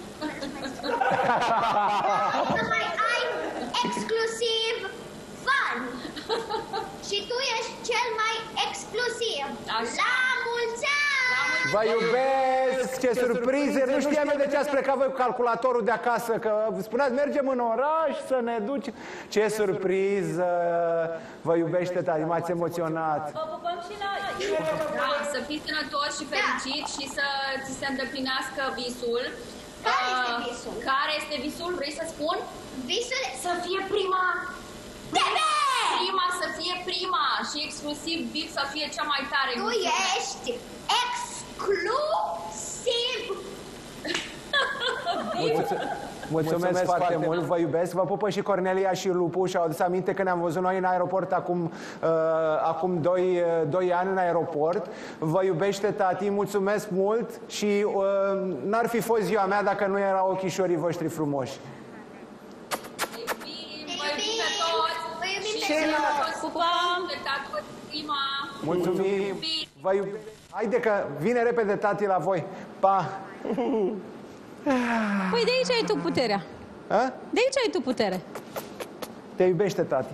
Să mai ai exclusiv fun. Și tu ești cel mai exclusiv. La mulți ani!
Vă iubesc! Ce surprize! Nu știam eu de ce ați plecat voi cu calculatorul de acasă, că spuneați mergem în oraș să ne duci. Ce surpriză! Vă iubește, tati, m-ați emoționat.
Vă pupăm și noi! Da, să fii sănătos și fericit și să ți se îndeplinească visul.
Care este visul?
Care este visul? Vrei să spun?
Visul
să fie prima
TV!
Prima să fie prima și exclusiv VIP să fie cea mai tare.
Tu ești exclusiv!
Mulțumesc foarte mult, vă iubesc. Vă pupă și Cornelia și Lupu. Și-au adus aminte că ne-am văzut noi în aeroport acum 2 ani în aeroport. Vă iubește tati, mulțumesc mult. Și n-ar fi fost ziua mea dacă nu erau ochișorii voștri frumoși. Mulțumim! Vă iubesc! Haide că vine repede tati la voi. Pa!
Păi de aici ai tu puterea.
A?
De aici ai tu putere.
Te iubește tati.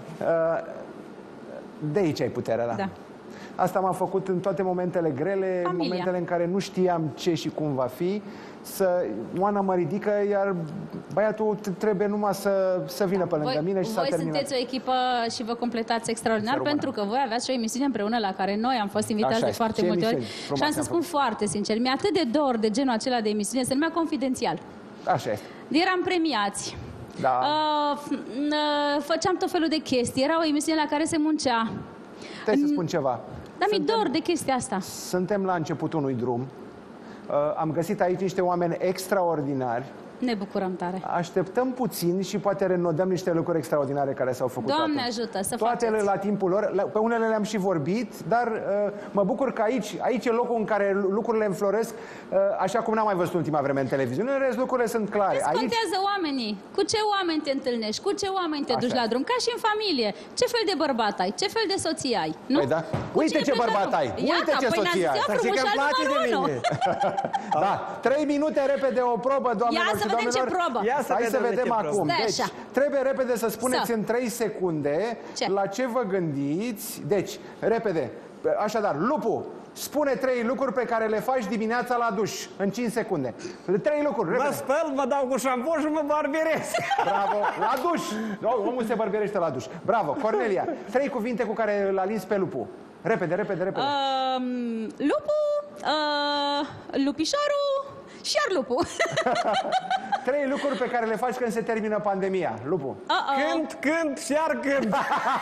De aici ai puterea, da. Asta m-a făcut în toate momentele grele, în momentele în care nu știam ce și cum va fi. Oana mă ridică, iar băiatul trebuie numai să vină pe lângă mine și s-a terminat.
Voi sunteți o echipă și vă completați extraordinar, pentru că voi aveați și o emisiune împreună la care noi am fost invitați de foarte multe ori. Și am să spun foarte sincer, mi-e atât de dor de genul acela de emisiune, se numea Confidențial.
Așa este.
Eram premiați.
Da.
Făceam tot felul de chestii. Era o emisiune la care se muncea.
Trebuie să spun ceva.
Dar mi-e dor de chestia asta.
Suntem la începutul unui drum. Am găsit aici niște oameni extraordinari.
Ne bucurăm tare.
Așteptăm puțin și poate renodăm niște lucruri extraordinare care s-au făcut.
Doamne ajută să
toate
faceți.
la timpul lor. Pe unele le-am și vorbit, dar mă bucur că aici e locul în care lucrurile înfloresc așa cum n-am mai văzut în ultima vreme în televiziune. În rest, lucrurile sunt clare.
Îți contează oamenii. Cu ce oameni te întâlnești? Cu ce oameni te duci la drum? Ca și în familie. Ce fel de bărbat ai? Ce fel de soție ai? Nu?
Păi da. Uite ce bărbat ai! Uite ce soție ai!
Să zic că îmi place de mine.
Da. 3 minute repede o probă, doamnelor și domnilor. Hai să vedem acum. Deci, trebuie repede să spuneți în 3 secunde la ce vă gândiți. Deci, repede. Așadar, Lupu, spune 3 lucruri pe care le faci dimineața la duș. În 5 secunde. 3 lucruri, repede.
Mă spăl, mă dau cu șampon și mă barbierez.
Bravo. La duș. Omul se barbierește la duș. Bravo. Cornelia, 3 cuvinte cu care îl alinzi pe Lupu. Repede, repede, repede.
Lupu, Lupișorul Și iar Lupu.
3 lucruri pe care le faci când se termină pandemia. Lupu.
Cânt și iar cânt.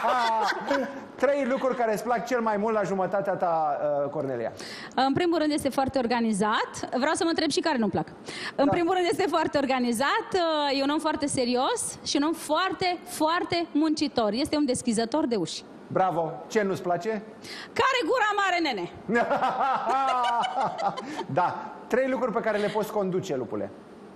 3 lucruri care îți plac cel mai mult la jumătatea ta, Cornelia.
În primul rând este foarte organizat. Vreau să mă întreb și care nu-mi plac. În primul rând este foarte organizat, e un om foarte serios și un om foarte, foarte muncitor. Este un deschizător de uși.
Bravo. Ce nu-ți place?
Care gura mare, nene?
Da. 3 lucruri pe care le poți conduce, Lupule.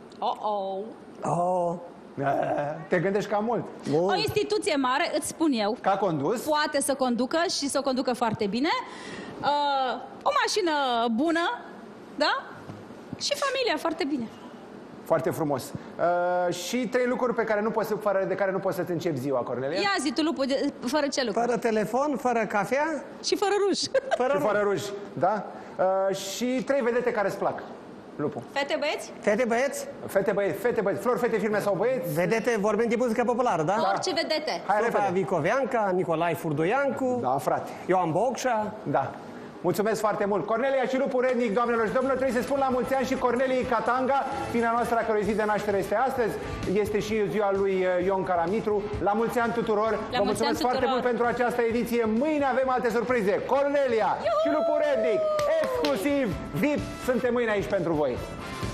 Te gândești cam mult.
O instituție mare, îți spun eu.
Ca condus?
Poate să conducă și să o conducă foarte bine. O mașină bună, da? Și familia foarte bine.
Foarte frumos. Și 3 lucruri pe care de care nu poți să-ți începi ziua, Cornelia?
Ia zi tu, Lupu, fără ce lucru?
Fără telefon, fără cafea.
Și fără ruj.
Fără ruj, da? Și 3 vedete care îți plac, Lupu.
Fete, băieți?
Fete, băieți?
Fete, băieți. Flori, fete, firme sau băieți?
Vedete, vorbim de muzică populară, da?
Orice vedete.
Hai,
Sofia Vicoveanca, Nicolae Furduiancu.
Da, frate.
Ioan Bocșa.
Da. Mulțumesc foarte mult. Cornelia și Lupu Rednic, doamnelor și domnilor, trebuie să spun la mulți ani și Corneliei Catanga, fiina noastră a cărui zi de naștere este astăzi. Este și ziua lui Ion Caramitru. La mulți ani tuturor. Vă mulțumesc foarte mult pentru această ediție. Mâine avem alte surprize. Cornelia și Lupu Rednic, exclusiv VIP, suntem mâine aici pentru voi.